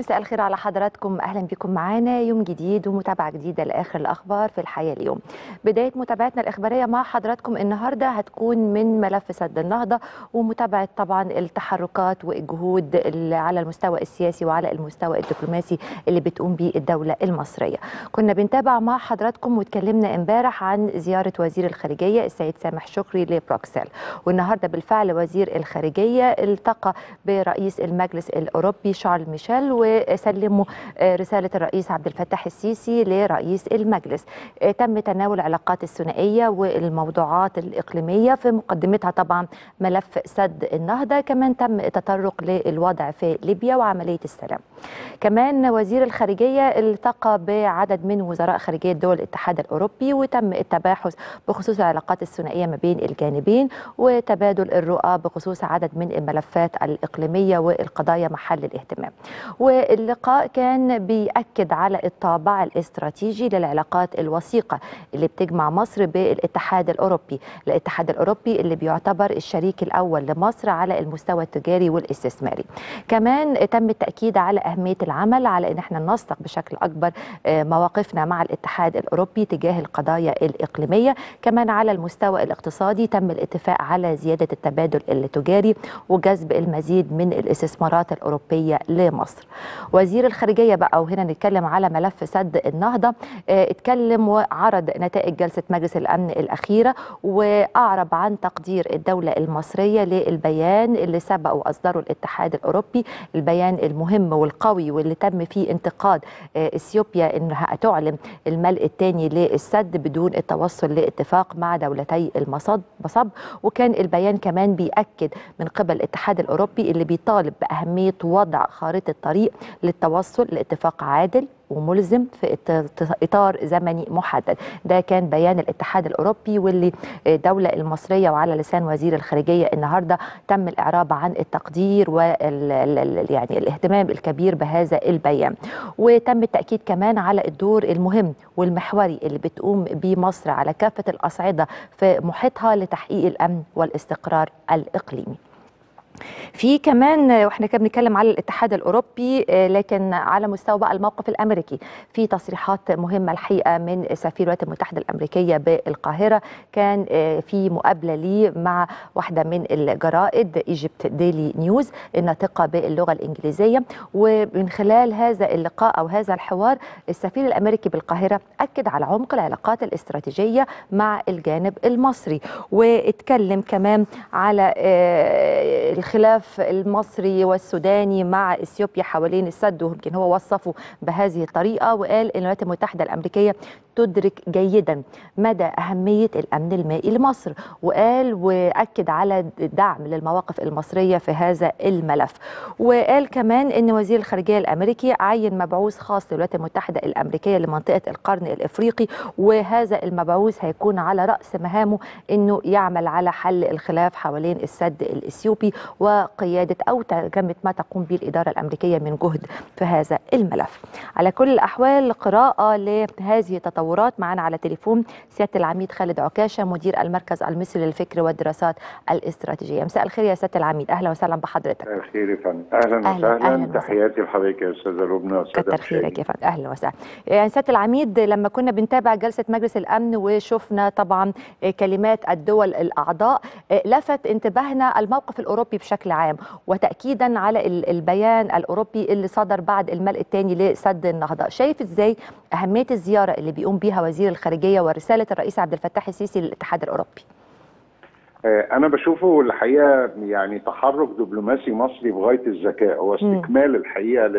مساء الخير على حضراتكم، اهلا بكم معانا يوم جديد ومتابعه جديده لاخر الاخبار في الحياه اليوم. بدايه متابعتنا الاخباريه مع حضراتكم النهارده هتكون من ملف سد النهضه ومتابعه طبعا التحركات والجهود اللي على المستوى السياسي وعلى المستوى الدبلوماسي اللي بتقوم به الدوله المصريه. كنا بنتابع مع حضراتكم واتكلمنا امبارح عن زياره وزير الخارجيه السيد سامح شكري لبروكسل، والنهارده بالفعل وزير الخارجيه التقى برئيس المجلس الاوروبي شارل ميشيل وسلموا رسالة الرئيس عبد الفتاح السيسي لرئيس المجلس. تم تناول العلاقات الثنائية والموضوعات الإقليمية، في مقدمتها طبعا ملف سد النهضة، كمان تم التطرق للوضع في ليبيا وعملية السلام. كمان وزير الخارجية التقى بعدد من وزراء خارجية دول الاتحاد الأوروبي، وتم التباحث بخصوص العلاقات الثنائية ما بين الجانبين وتبادل الرؤى بخصوص عدد من الملفات الإقليمية والقضايا محل الاهتمام. واللقاء كان بيأكد على الطابع الاستراتيجي للعلاقات الوثيقة اللي بتجمع مصر بالاتحاد الأوروبي، الاتحاد الأوروبي اللي بيعتبر الشريك الأول لمصر على المستوى التجاري والاستثماري. كمان تم التأكيد على أهمية العمل على أن احنا ننسق بشكل أكبر مواقفنا مع الاتحاد الأوروبي تجاه القضايا الإقليمية. كمان على المستوى الاقتصادي تم الاتفاق على زيادة التبادل التجاري وجذب المزيد من الاستثمارات الأوروبية لمصر. وزير الخارجية بقى، وهنا نتكلم على ملف سد النهضة، اتكلم وعرض نتائج جلسة مجلس الأمن الأخيرة، وأعرب عن تقدير الدولة المصرية للبيان اللي سبق وأصدره الاتحاد الأوروبي، البيان المهم والقوي واللي تم فيه انتقاد إثيوبيا إنها تعلن الملء الثاني للسد بدون التوصل لاتفاق مع دولتي المصب. وكان البيان كمان بيأكد من قبل الاتحاد الأوروبي اللي بيطالب بأهمية وضع خارطة طريق للتوصل لاتفاق عادل وملزم في إطار زمني محدد. ده كان بيان الاتحاد الأوروبي، واللي الدولة المصرية وعلى لسان وزير الخارجية النهاردة تم الإعراب عن التقدير يعني الاهتمام الكبير بهذا البيان. وتم التأكيد كمان على الدور المهم والمحوري اللي بتقوم به مصر على كافة الأصعدة في محيطها لتحقيق الأمن والاستقرار الإقليمي. في كمان واحنا كنا بنتكلم على الاتحاد الاوروبي، لكن على مستوى بقى الموقف الامريكي، في تصريحات مهمه الحقيقه من سفير الولايات المتحده الامريكيه بالقاهره. كان في مقابله ليه مع واحده من الجرائد ايجيبت ديلي نيوز الناطقه باللغه الانجليزيه، ومن خلال هذا اللقاء او هذا الحوار السفير الامريكي بالقاهره اكد على عمق العلاقات الاستراتيجيه مع الجانب المصري، واتكلم كمان على الخلاف المصري والسوداني مع اثيوبيا حوالين السد، ويمكن هو وصفه بهذه الطريقه، وقال ان الولايات المتحده الامريكيه تدرك جيدا مدى اهميه الامن المائي لمصر، وقال واكد على الدعم للمواقف المصريه في هذا الملف. وقال كمان ان وزير الخارجيه الامريكي عين مبعوث خاص للولايات المتحده الامريكيه لمنطقه القرن الافريقي، وهذا المبعوث هيكون على راس مهامه انه يعمل على حل الخلاف حوالين السد الاثيوبي وقيادة أو ترجمة ما تقوم به الإدارة الأمريكية من جهد في هذا الملف. على كل الأحوال قراءة لهذه التطورات معنا على تليفون سيادة العميد خالد عكاشة مدير المركز المصري للفكر والدراسات الاستراتيجية. مساء الخير يا سيادة العميد، أهلا وسهلا بحضرتك. مساء الخير يا فندم، أهلا وسهلا. تحياتي لحضرتك يا أستاذة لبنى. كتر خيرك يا فندم، أهلا وسهلا. يعني سيادة العميد، لما كنا بنتابع جلسة مجلس الأمن وشفنا طبعا كلمات الدول الأعضاء، لفت انتباهنا الموقف الأوروبي بشكل عام، وتأكيدا على البيان الأوروبي اللي صدر بعد الملء الثاني لسد النهضة. شايف ازاي أهمية الزيارة اللي بيقوم بيها وزير الخارجية ورسالة الرئيس عبد الفتاح السيسي للاتحاد الأوروبي؟ أنا بشوفه الحقيقة يعني تحرك دبلوماسي مصري بغاية الذكاء، هو استكمال الحقيقة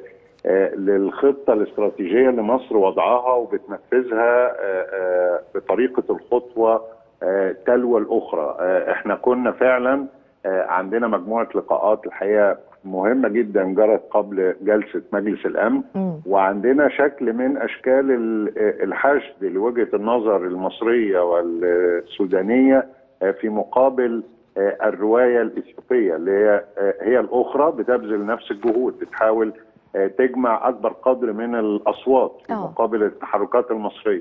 للخطة الاستراتيجية اللي مصر وضعها وبتنفذها بطريقة الخطوة تلو الأخرى. احنا كنا فعلا عندنا مجموعة لقاءات الحقيقة مهمة جدا جرت قبل جلسة مجلس الأمن، وعندنا شكل من أشكال الحشد لوجهة النظر المصرية والسودانية في مقابل الرواية الإثيوبية اللي هي الأخرى بتبذل نفس الجهود، بتحاول تجمع أكبر قدر من الأصوات في مقابل التحركات المصرية.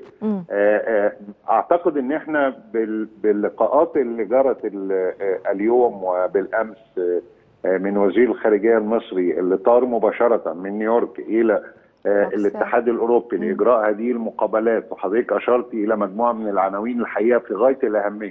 أعتقد أن احنا باللقاءات اللي جرت اليوم وبالأمس من وزير الخارجيه المصري اللي طار مباشره من نيويورك الى الاتحاد الاوروبي لاجراء هذه المقابلات، وحضرتك اشرتي الى مجموعه من العناوين الحقيقه في غايه الاهميه.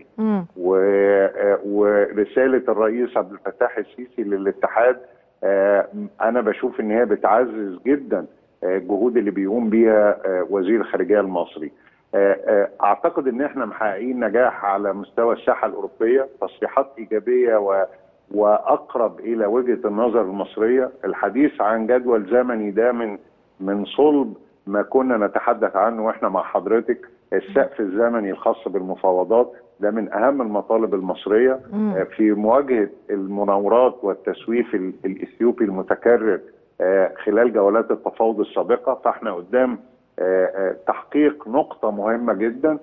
ورساله الرئيس عبد الفتاح السيسي للاتحاد انا بشوف ان هي بتعزز جدا الجهود اللي بيقوم بيها وزير الخارجيه المصري. اعتقد ان احنا محققين نجاح على مستوى الساحه الاوروبيه، تصريحات ايجابيه واقرب الى وجهه النظر المصريه. الحديث عن جدول زمني ده من صلب ما كنا نتحدث عنه واحنا مع حضرتك. السقف الزمني الخاص بالمفاوضات ده من اهم المطالب المصريه في مواجهه المناورات والتسويف الاثيوبي المتكرر خلال جولات التفاوض السابقه. فاحنا قدام تحقيق نقطه مهمه جدا.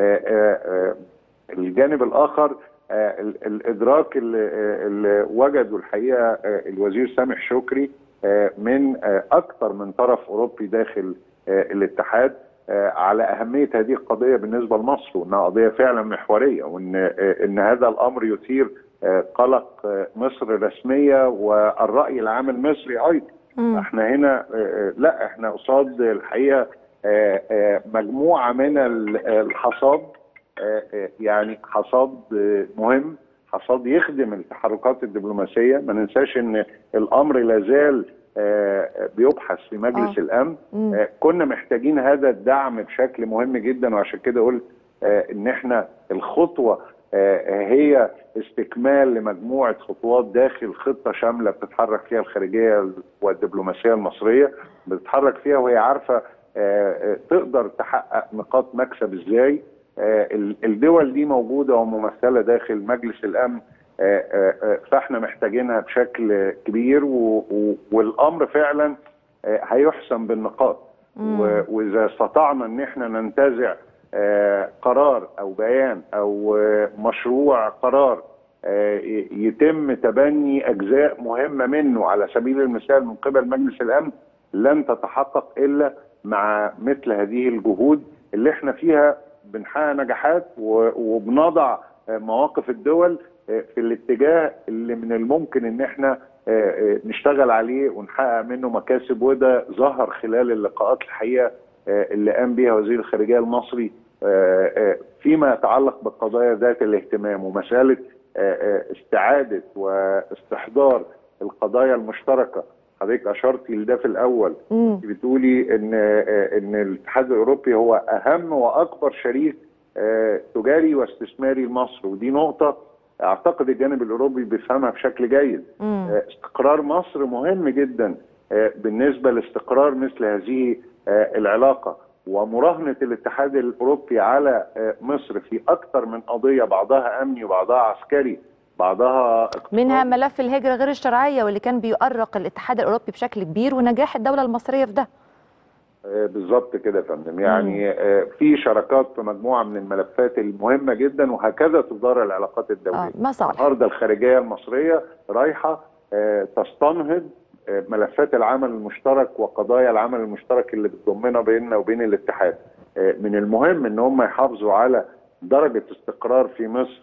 الجانب الاخر الادراك اللي وجده الحقيقه الوزير سامح شكري من اكثر من طرف اوروبي داخل الاتحاد على اهميه هذه القضيه بالنسبه لمصر، وانها قضيه فعلا محوريه، وان هذا الامر يثير قلق مصر رسميه والراي العام المصري ايضا. احنا هنا لا، احنا قصاد الحقيقه مجموعه من الحصاد، يعني حصاد مهم، حصاد يخدم التحركات الدبلوماسيه. ما ننساش ان الامر لازال بيبحث في مجلس الامن. كنا محتاجين هذا الدعم بشكل مهم جدا، وعشان كده قلت ان احنا الخطوه هي استكمال لمجموعه خطوات داخل خطه شامله بتتحرك فيها الخارجيه والدبلوماسيه المصريه، بتتحرك فيها وهي عارفه تقدر تحقق نقاط مكسب ازاي. الدول دي موجوده وممثله داخل مجلس الامن، فاحنا محتاجينها بشكل كبير، والامر فعلا هيحسم بالنقاط. واذا استطعنا ان احنا ننتزع قرار او بيان او مشروع قرار يتم تبني اجزاء مهمه منه على سبيل المثال من قبل مجلس الامن، لن تتحقق الا مع مثل هذه الجهود اللي احنا فيها بنحقق نجاحات وبنضع مواقف الدول في الاتجاه اللي من الممكن ان احنا نشتغل عليه ونحقق منه مكاسب. وده ظهر خلال اللقاءات الحقيقه اللي قام بها وزير الخارجيه المصري فيما يتعلق بالقضايا ذات الاهتمام، ومساله استعاده واستحضار القضايا المشتركه. حضرتك اشرتي لده في الاول، بتقولي ان الاتحاد الاوروبي هو اهم واكبر شريك تجاري واستثماري لمصر، ودي نقطه اعتقد الجانب الاوروبي بيفهمها بشكل جيد. استقرار مصر مهم جدا بالنسبه لاستقرار مثل هذه العلاقه، ومراهنه الاتحاد الاوروبي على مصر في اكثر من قضيه، بعضها امني وبعضها عسكري، بعضها اقتصادي. منها ملف الهجره غير الشرعيه واللي كان بيؤرق الاتحاد الاوروبي بشكل كبير، ونجاح الدوله المصريه في ده. بالظبط كده يا فندم. يعني في شراكات في مجموعه من الملفات المهمه جدا، وهكذا تدار العلاقات الدوليه. النهارده الخارجيه المصريه رايحه تستنهض ملفات العمل المشترك وقضايا العمل المشترك اللي بتضمنا بيننا وبين الاتحاد. من المهم ان هم يحافظوا على درجه استقرار في مصر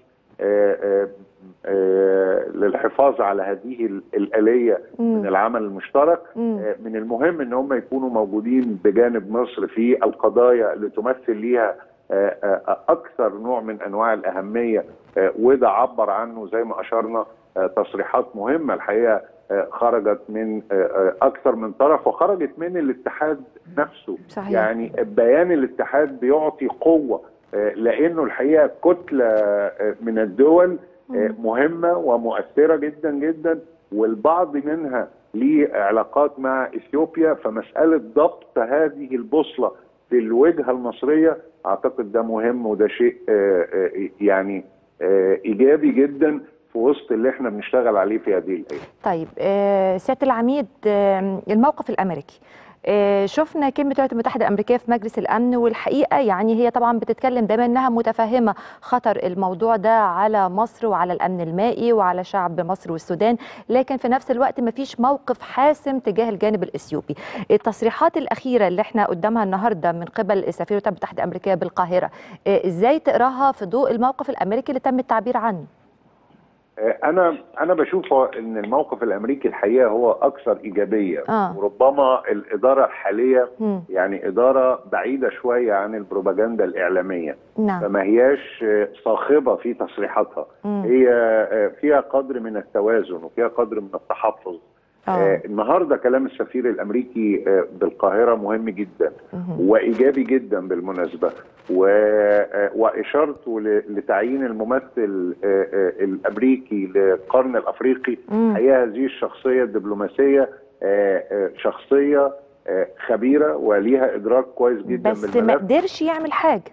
للحفاظ على هذه الآلية من العمل المشترك. من المهم ان هم يكونوا موجودين بجانب مصر في القضايا اللي تمثل ليها اكثر نوع من انواع الاهميه، وده عبر عنه زي ما اشرنا تصريحات مهمه الحقيقه خرجت من اكثر من طرف، وخرجت من الاتحاد نفسه. صحيح. يعني بيان الاتحاد بيعطي قوه، لانه الحقيقه كتله من الدول مهمه ومؤثره جدا جدا، والبعض منها ليه علاقات مع اثيوبيا. فمساله ضبط هذه البوصله في الوجهه المصريه اعتقد ده مهم، وده شيء يعني ايجابي جدا في وسط اللي احنا بنشتغل عليه في هذه الايام. طيب سياده العميد، الموقف الامريكي، شفنا كلمة الولايات المتحدة الأمريكية في مجلس الأمن، والحقيقة يعني هي طبعا بتتكلم دايما أنها متفهمة خطر الموضوع ده على مصر وعلى الأمن المائي وعلى شعب مصر والسودان، لكن في نفس الوقت ما فيش موقف حاسم تجاه الجانب الإثيوبي. التصريحات الأخيرة اللي احنا قدامها النهاردة من قبل سفير الولايات المتحدة الأمريكية بالقاهرة، إزاي تقراها في ضوء الموقف الأمريكي اللي تم التعبير عنه؟ انا بشوف ان الموقف الامريكي الحقيقه هو اكثر ايجابيه، وربما الاداره الحاليه يعني اداره بعيده شويه عن البروباجندا الاعلاميه. نعم. فما هياش صاخبه في تصريحاتها، هي فيها قدر من التوازن وفيها قدر من التحفظ. النهارده كلام السفير الامريكي بالقاهره مهم جدا وايجابي جدا بالمناسبه، واشارته لتعيين الممثل الامريكي للقرن الافريقي. هي هذه الشخصيه الدبلوماسيه شخصيه خبيره وليها ادراك كويس جدا بس ما قدرش يعمل حاجه.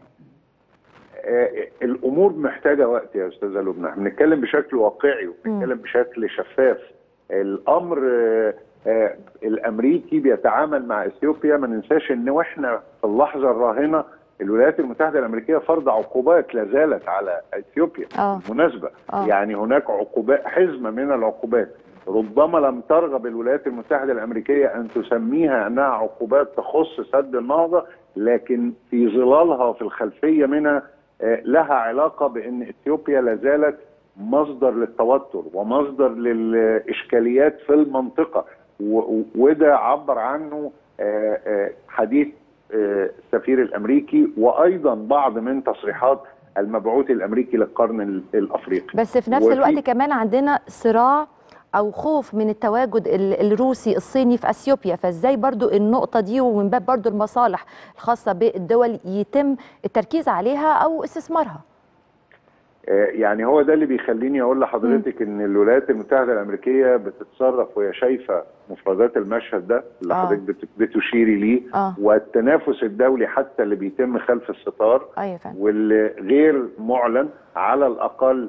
الامور محتاجه وقت يا استاذه لبنى، احنا بنتكلم بشكل واقعي وبنتكلم بشكل شفاف. الامر الامريكي بيتعامل مع اثيوبيا، ما ننساش ان واحنا في اللحظه الراهنه الولايات المتحده الامريكيه فرض عقوبات لا زالت على اثيوبيا بالمناسبه. يعني هناك عقوبات، حزمه من العقوبات ربما لم ترغب الولايات المتحده الامريكيه ان تسميها انها عقوبات تخص سد النهضه، لكن في ظلالها وفي الخلفيه منها لها علاقه بان اثيوبيا لا زالت مصدر للتوتر ومصدر للإشكاليات في المنطقة، وده عبر عنه حديث السفير الأمريكي وأيضا بعض من تصريحات المبعوث الأمريكي للقرن الأفريقي. بس في نفس الوقت كمان عندنا صراع أو خوف من التواجد الروسي الصيني في أثيوبيا، فإزاي برضو النقطة دي ومن باب برضو المصالح الخاصة بالدول يتم التركيز عليها أو استثمارها؟ يعني هو ده اللي بيخليني اقول لحضرتك ان الولايات المتحده الامريكيه بتتصرف وهي شايفه مفردات المشهد ده اللي حضرتك بتشيري ليه، والتنافس الدولي حتى اللي بيتم خلف الستار واللي غير معلن على الاقل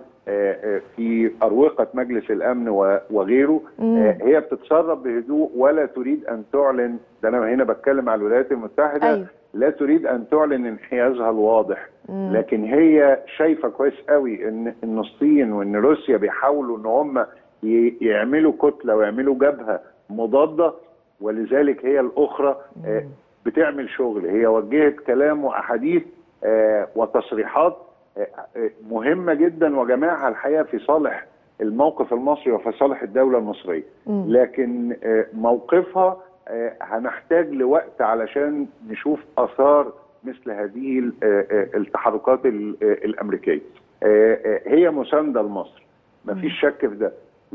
في اروقه مجلس الامن وغيره. هي بتتصرف بهدوء ولا تريد ان تعلن، ده انا هنا بتكلم على الولايات المتحده. لا تريد ان تعلن انحيازها الواضح، لكن هي شايفه كويس قوي ان الصين وان روسيا بيحاولوا ان هم يعملوا كتله ويعملوا جبهه مضاده، ولذلك هي الاخرى بتعمل شغل. هي وجهت كلام واحاديث وتصريحات مهمه جدا وجماعها الحقيقه في صالح الموقف المصري وفي صالح الدوله المصريه، لكن موقفها هنحتاج لوقت علشان نشوف اثار مثل هذه التحركات الامريكيه. هي مسانده لمصر مفيش شك في ده،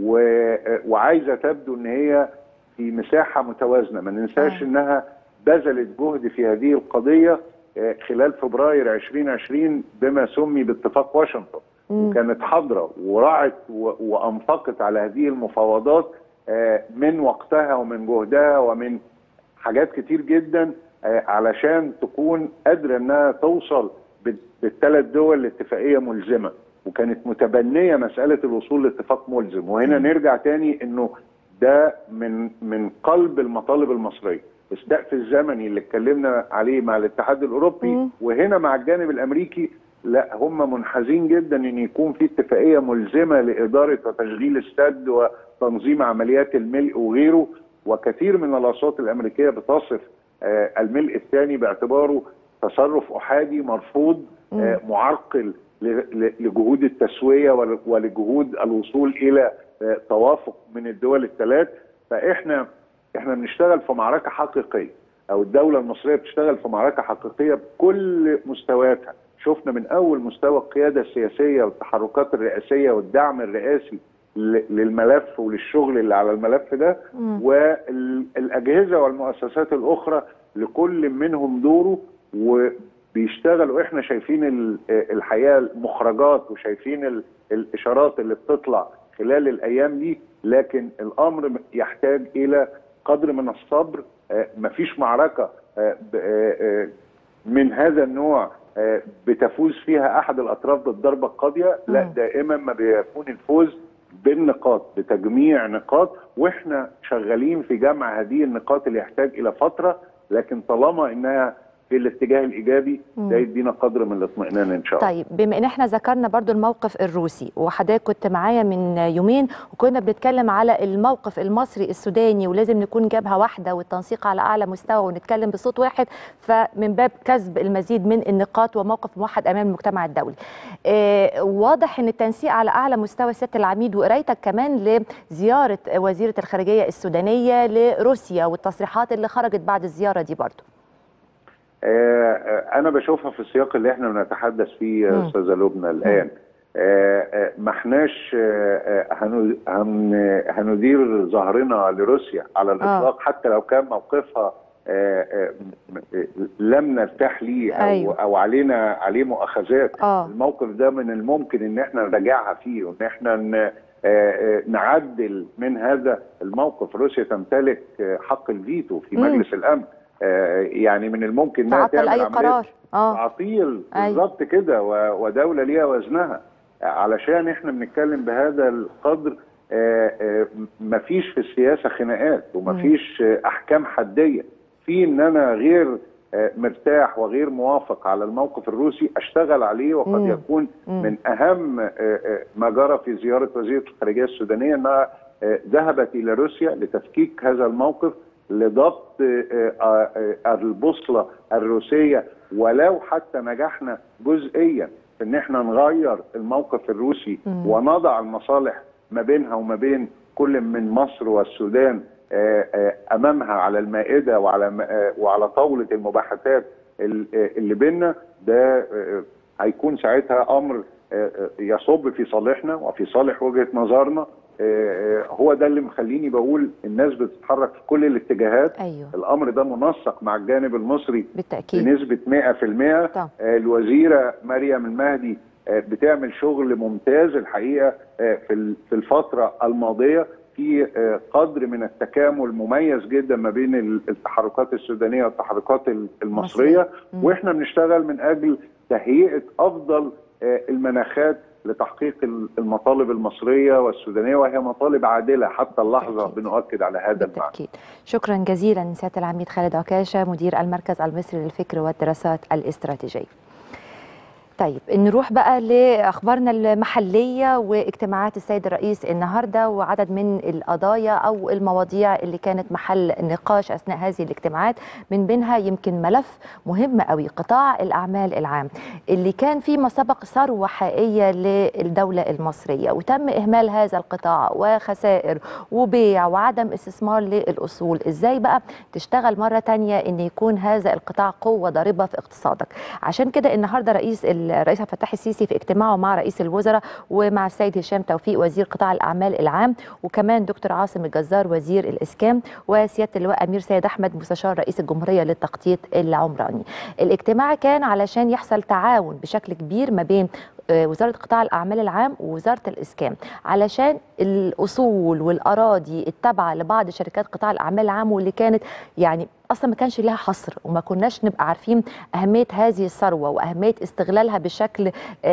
وعايزه تبدو ان هي في مساحه متوازنه. ما ننساش انها بذلت جهد في هذه القضيه خلال فبراير 2020 بما سمي باتفاق واشنطن، وكانت حاضره ورعت وانفقت على هذه المفاوضات من وقتها ومن جهدها ومن حاجات كتير جدا علشان تكون قادره انها توصل بالثلاث دول لاتفاقيه ملزمه، وكانت متبنيه مساله الوصول لاتفاق ملزم. وهنا نرجع تاني انه ده من قلب المطالب المصريه. السقف الزمني اللي اتكلمنا عليه مع الاتحاد الاوروبي وهنا مع الجانب الامريكي، لا هم منحازين جدا ان يكون في اتفاقيه ملزمه لاداره وتشغيل السد وتنظيم عمليات الملء وغيره. وكثير من الاصوات الامريكيه بتصف الملء الثاني باعتباره تصرف احادي مرفوض معرقل لجهود التسويه ولجهود الوصول الى توافق من الدول الثلاث. فاحنا بنشتغل في معركه حقيقيه، او الدوله المصريه بتشتغل في معركه حقيقيه بكل مستوياتها. شفنا من اول مستوى القياده السياسيه والتحركات الرئاسيه والدعم الرئاسي للملف وللشغل اللي على الملف ده، والاجهزه والمؤسسات الاخرى لكل منهم دوره وبيشتغلوا. احنا شايفين الحقيقه المخرجات وشايفين الاشارات اللي بتطلع خلال الايام دي، لكن الامر يحتاج الى قدر من الصبر. مفيش معركه من هذا النوع بتفوز فيها احد الاطراف بالضربه القاضيه، لا دائما ما بيكون الفوز بالنقاط، بتجميع نقاط، واحنا شغالين في جمع هذه النقاط اللي يحتاج الى فتره، لكن طالما انها في الاتجاه الايجابي ده يدينا قدر من الاطمئنان ان شاء الله. طيب بما ان احنا ذكرنا برضو الموقف الروسي، وحضرتك كنت معايا من يومين وكنا بنتكلم على الموقف المصري السوداني، ولازم نكون جبهه واحده والتنسيق على اعلى مستوى ونتكلم بصوت واحد، فمن باب كسب المزيد من النقاط وموقف موحد امام المجتمع الدولي. واضح ان التنسيق على اعلى مستوى سياده العميد، وقرايتك كمان لزياره وزيره الخارجيه السودانيه لروسيا والتصريحات اللي خرجت بعد الزياره دي برضو. أنا بشوفها في السياق اللي احنا بنتحدث فيه أستاذة لبنى الآن. ما احناش هندير ظهرنا لروسيا على الإطلاق، حتى لو كان موقفها لم نرتاح ليه أو عليه مؤاخذات. الموقف ده من الممكن إن احنا نراجعها فيه وإن احنا نعدل من هذا الموقف. روسيا تمتلك حق الفيتو في مجلس الأمن، يعني من الممكن انها تعطل اي قرار تعطيل بالظبط كده، ودوله ليها وزنها. علشان احنا بنتكلم بهذا القدر، مفيش في السياسه خناقات ومفيش احكام حديه. في ان انا غير مرتاح وغير موافق على الموقف الروسي اشتغل عليه، وقد يكون من اهم ما جرى في زياره وزيره الخارجيه السودانيه انها ذهبت الى روسيا لتفكيك هذا الموقف، لضبط البوصله الروسيه. ولو حتى نجحنا جزئيا في ان احنا نغير الموقف الروسي ونضع المصالح ما بينها وما بين كل من مصر والسودان امامها على المائده وعلى طاوله المباحثات اللي بيننا، ده هيكون ساعتها امر يصب في صالحنا وفي صالح وجهه نظرنا. هو ده اللي مخليني بقول الناس بتتحرك في كل الاتجاهات. الامر ده منسق مع الجانب المصري بالتأكيد بنسبه 100%. الوزيره مريم المهدي بتعمل شغل ممتاز الحقيقه في الفتره الماضيه، في قدر من التكامل مميز جدا ما بين التحركات السودانيه والتحركات المصريه، واحنا بنشتغل من اجل تهيئه افضل المناخات لتحقيق المطالب المصرية والسودانية، وهي مطالب عادلة حتى اللحظة. بنؤكد على هذا المعنى. شكرا جزيلا سيادة العميد خالد عكاشة، مدير المركز المصري للفكر والدراسات الاستراتيجية. طيب نروح بقى لأخبارنا المحلية واجتماعات السيد الرئيس النهاردة، وعدد من القضايا أو المواضيع اللي كانت محل نقاش أثناء هذه الاجتماعات. من بينها يمكن ملف مهم قوي، قطاع الأعمال العام اللي كان فيه ما سبق ثروة حقيقية للدولة المصرية، وتم إهمال هذا القطاع وخسائر وبيع وعدم استثمار للأصول. إزاي بقى تشتغل مرة تانية إن يكون هذا القطاع قوة ضاربة في اقتصادك؟ عشان كده النهاردة الرئيس عبد الفتاح السيسي في اجتماعه مع رئيس الوزراء ومع السيد هشام توفيق وزير قطاع الأعمال العام، وكمان دكتور عاصم الجزار وزير الإسكان، وسيادة اللواء أمير سيد أحمد مستشار رئيس الجمهورية للتخطيط العمراني. الاجتماع كان علشان يحصل تعاون بشكل كبير ما بين وزارة قطاع الأعمال العام ووزارة الإسكان، علشان الأصول والأراضي التابعة لبعض شركات قطاع الأعمال العام، واللي كانت يعني اصلا ما كانش لها حصر، وما كناش نبقى عارفين اهميه هذه الثروه واهميه استغلالها بشكل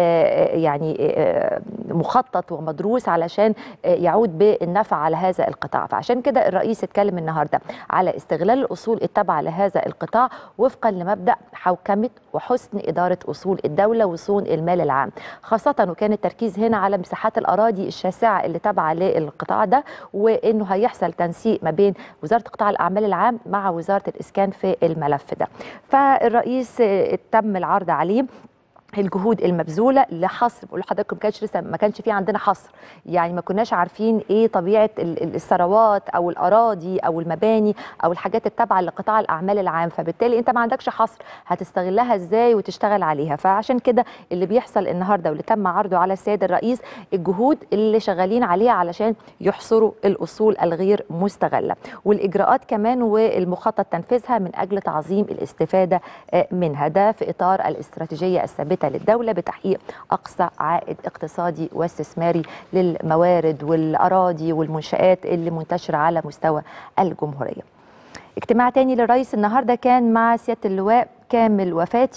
يعني مخطط ومدروس علشان يعود بالنفع على هذا القطاع. فعشان كده الرئيس اتكلم النهارده على استغلال الاصول التابعه لهذا القطاع وفقا لمبدا حوكمه وحسن اداره اصول الدوله وصون المال العام، خاصه وكان التركيز هنا على مساحات الاراضي الشاسعه اللي تابعه للقطاع ده، وانه هيحصل تنسيق ما بين وزاره قطاع الاعمال العام مع وزاره الإسكان في الملف ده. فالرئيس تم العرض عليه الجهود المبذوله لحصر، بقول لحضراتكم ما كانش في عندنا حصر، يعني ما كناش عارفين ايه طبيعه الثروات او الاراضي او المباني او الحاجات التابعه لقطاع الاعمال العام، فبالتالي انت ما عندكش حصر هتستغلها ازاي وتشتغل عليها. فعشان كده اللي بيحصل النهارده واللي تم عرضه على السيد الرئيس الجهود اللي شغالين عليها علشان يحصروا الاصول الغير مستغله، والاجراءات كمان والمخطط تنفيذها من اجل تعظيم الاستفاده منها، ده في اطار الاستراتيجيه الثابته للدولة بتحقيق أقصى عائد اقتصادي واستثماري للموارد والأراضي والمنشآت اللي منتشرة على مستوى الجمهورية. اجتماع تاني للرئيس النهاردة كان مع سيادة اللواء كامل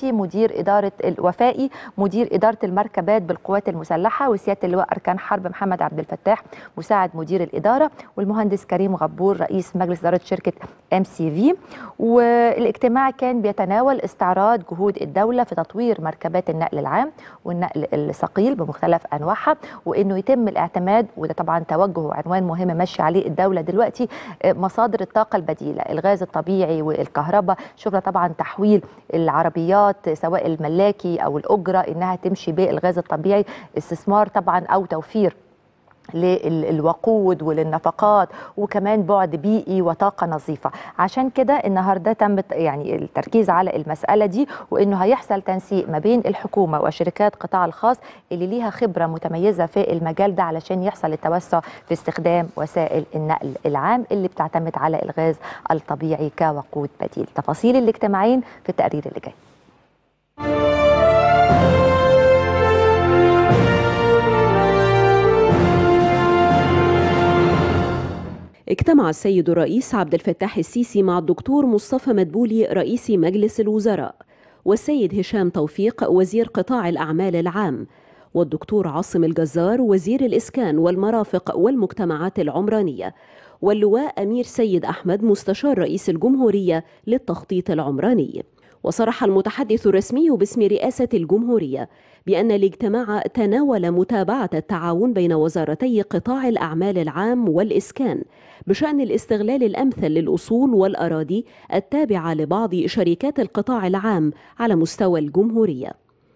وفائي مدير إدارة المركبات بالقوات المسلحة، وسيادة اللواء أركان حرب محمد عبد الفتاح مساعد مدير الإدارة، والمهندس كريم غبور رئيس مجلس إدارة شركة MCV. والاجتماع كان بيتناول استعراض جهود الدولة في تطوير مركبات النقل العام والنقل الثقيل بمختلف أنواعها، وإنه يتم الاعتماد، وده طبعا توجه وعنوان مهم ماشي عليه الدولة دلوقتي، مصادر الطاقة البديلة، الغاز الطبيعي والكهرباء. شفنا طبعا تحويل العربيات سواء الملاكي أو الأجرة إنها تمشي بالغاز الطبيعي، استثمار طبعا أو توفير للوقود وللنفقات، وكمان بعد بيئي وطاقة نظيفة. عشان كده النهاردة تم يعني التركيز على المسألة دي، وإنه هيحصل تنسيق ما بين الحكومة وشركات قطاع الخاص اللي ليها خبرة متميزة في المجال ده، علشان يحصل التوسع في استخدام وسائل النقل العام اللي بتعتمد على الغاز الطبيعي كوقود بديل. تفاصيل الاجتماعين في التقرير اللي جاي. اجتمع السيد الرئيس عبد الفتاح السيسي مع الدكتور مصطفى مدبولي رئيس مجلس الوزراء، والسيد هشام توفيق وزير قطاع الأعمال العام، والدكتور عاصم الجزار وزير الإسكان والمرافق والمجتمعات العمرانية، واللواء أمير سيد أحمد مستشار رئيس الجمهورية للتخطيط العمراني. وصرح المتحدث الرسمي باسم رئاسة الجمهورية بأن الاجتماع تناول متابعة التعاون بين وزارتي قطاع الأعمال العام والإسكان بشأن الاستغلال الأمثل للأصول والأراضي التابعة لبعض شركات القطاع العام على مستوى الجمهورية.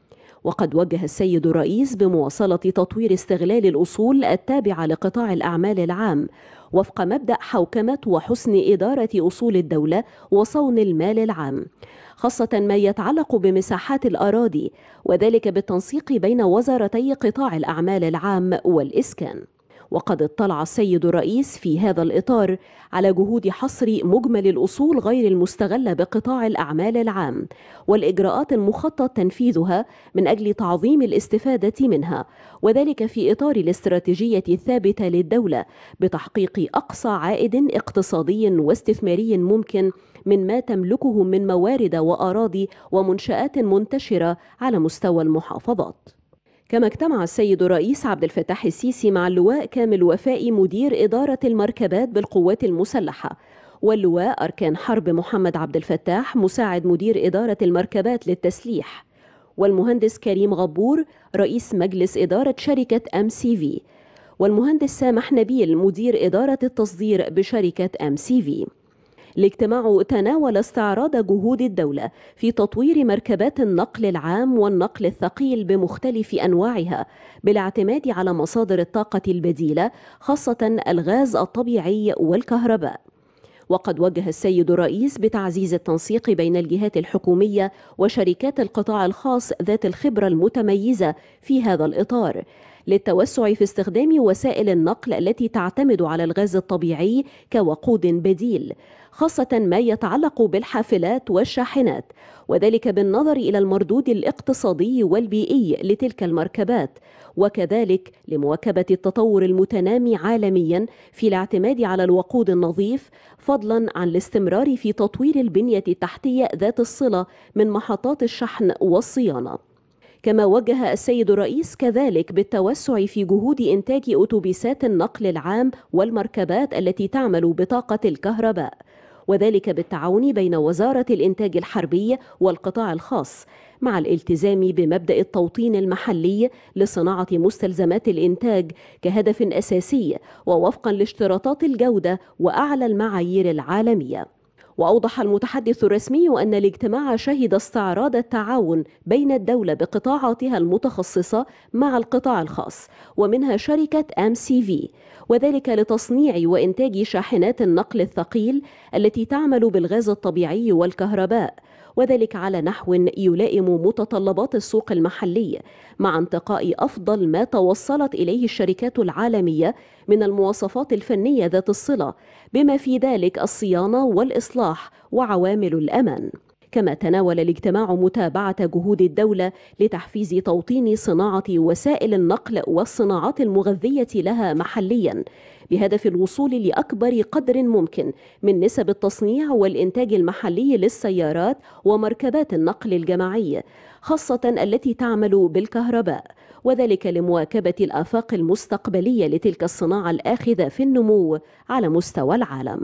وقد وجه السيد الرئيس بمواصلة تطوير استغلال الأصول التابعة لقطاع الأعمال العام وفق مبدأ حوكمة وحسن إدارة أصول الدولة وصون المال العام، خاصة ما يتعلق بمساحات الأراضي، وذلك بالتنسيق بين وزارتي قطاع الأعمال العام والإسكان. وقد اطلع السيد الرئيس في هذا الإطار على جهود حصر مجمل الأصول غير المستغلة بقطاع الأعمال العام والإجراءات المخطط تنفيذها من أجل تعظيم الاستفادة منها، وذلك في إطار الاستراتيجية الثابتة للدولة بتحقيق أقصى عائد اقتصادي واستثماري ممكن من ما تملكه من موارد وأراضي ومنشآت منتشرة على مستوى المحافظات. كما اجتمع السيد الرئيس عبد الفتاح السيسي مع اللواء كامل وفائي مدير إدارة المركبات بالقوات المسلحة، واللواء أركان حرب محمد عبد الفتاح مساعد مدير إدارة المركبات للتسليح، والمهندس كريم غبور رئيس مجلس إدارة شركة MCV، والمهندس سامح نبيل مدير إدارة التصدير بشركة MCV. الاجتماع تناول استعراض جهود الدولة في تطوير مركبات النقل العام والنقل الثقيل بمختلف أنواعها بالاعتماد على مصادر الطاقة البديلة، خاصة الغاز الطبيعي والكهرباء. وقد وجه السيد الرئيس بتعزيز التنسيق بين الجهات الحكومية وشركات القطاع الخاص ذات الخبرة المتميزة في هذا الإطار للتوسع في استخدام وسائل النقل التي تعتمد على الغاز الطبيعي كوقود بديل، خاصة ما يتعلق بالحافلات والشاحنات، وذلك بالنظر إلى المردود الاقتصادي والبيئي لتلك المركبات، وكذلك لمواكبة التطور المتنامي عالميا في الاعتماد على الوقود النظيف، فضلا عن الاستمرار في تطوير البنية التحتية ذات الصلة من محطات الشحن والصيانة. كما وجه السيد الرئيس كذلك بالتوسع في جهود إنتاج أتوبيسات النقل العام والمركبات التي تعمل بطاقة الكهرباء، وذلك بالتعاون بين وزارة الإنتاج الحربي والقطاع الخاص مع الالتزام بمبدأ التوطين المحلي لصناعة مستلزمات الإنتاج كهدف أساسي ووفقا لاشتراطات الجودة وأعلى المعايير العالمية. وأوضح المتحدث الرسمي أن الاجتماع شهد استعراض التعاون بين الدولة بقطاعاتها المتخصصة مع القطاع الخاص ومنها شركة MCV، وذلك لتصنيع وإنتاج شاحنات النقل الثقيل التي تعمل بالغاز الطبيعي والكهرباء، وذلك على نحو يلائم متطلبات السوق المحلي مع انتقاء أفضل ما توصلت إليه الشركات العالمية من المواصفات الفنية ذات الصلة، بما في ذلك الصيانة والإصلاح وعوامل الأمان. كما تناول الاجتماع متابعة جهود الدولة لتحفيز توطين صناعة وسائل النقل والصناعات المغذية لها محليا، بهدف الوصول لأكبر قدر ممكن من نسب التصنيع والإنتاج المحلي للسيارات ومركبات النقل الجماعي، خاصة التي تعمل بالكهرباء، وذلك لمواكبة الآفاق المستقبلية لتلك الصناعة الآخذة في النمو على مستوى العالم.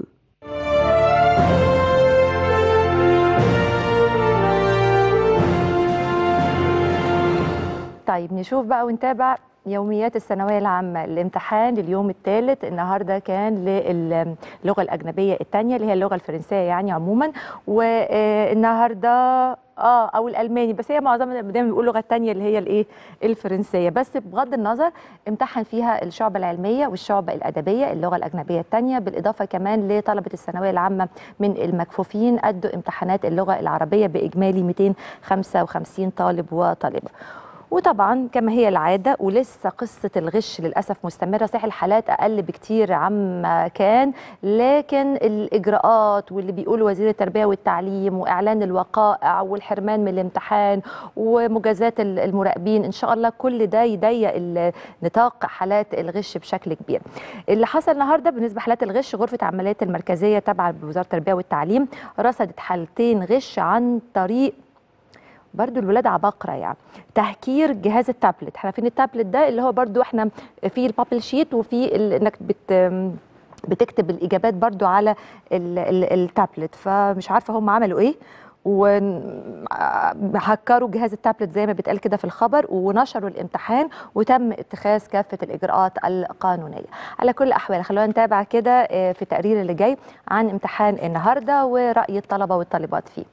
طيب نشوف بقى ونتابع يوميات الثانوية العامة. الامتحان لليوم الثالث النهارده كان للغة الأجنبية الثانية اللي هي اللغة الفرنسية يعني عموما، والنهارده او الالماني، بس هي معظمنا دايما بيقول اللغه الثانيه اللي هي الايه الفرنسيه، بس بغض النظر امتحن فيها الشعبه العلميه والشعبه الادبيه اللغه الاجنبيه الثانيه، بالاضافه كمان لطلبه الثانويه العامه من المكفوفين ادوا امتحانات اللغه العربيه باجمالي 255 طالب وطالبه. وطبعا كما هي العاده ولسه قصه الغش للاسف مستمره، صحيح الحالات اقل بكتير عما كان، لكن الاجراءات واللي بيقولوا وزير التربيه والتعليم واعلان الوقائع والحرمان من الامتحان ومجازات المراقبين ان شاء الله كل ده يضيق نطاق حالات الغش بشكل كبير. اللي حصل النهارده بالنسبه لحالات الغش، غرفه عمليات المركزيه تابعه لوزاره التربيه والتعليم رصدت حالتين غش عن طريق برضو الولاد عباقرة، يعني تهكير جهاز التابلت. احنا عارفين التابلت ده اللي هو برضو احنا في البابل شيت وفي انك بتكتب الاجابات برضو على التابلت، فمش عارفة هم عملوا ايه وهكروا جهاز التابلت زي ما بيتقال كده في الخبر ونشروا الامتحان وتم اتخاذ كافة الإجراءات القانونية. على كل الأحوال خلونا نتابع كده في التقرير اللي جاي عن امتحان النهاردة ورأي الطلبة والطالبات فيه.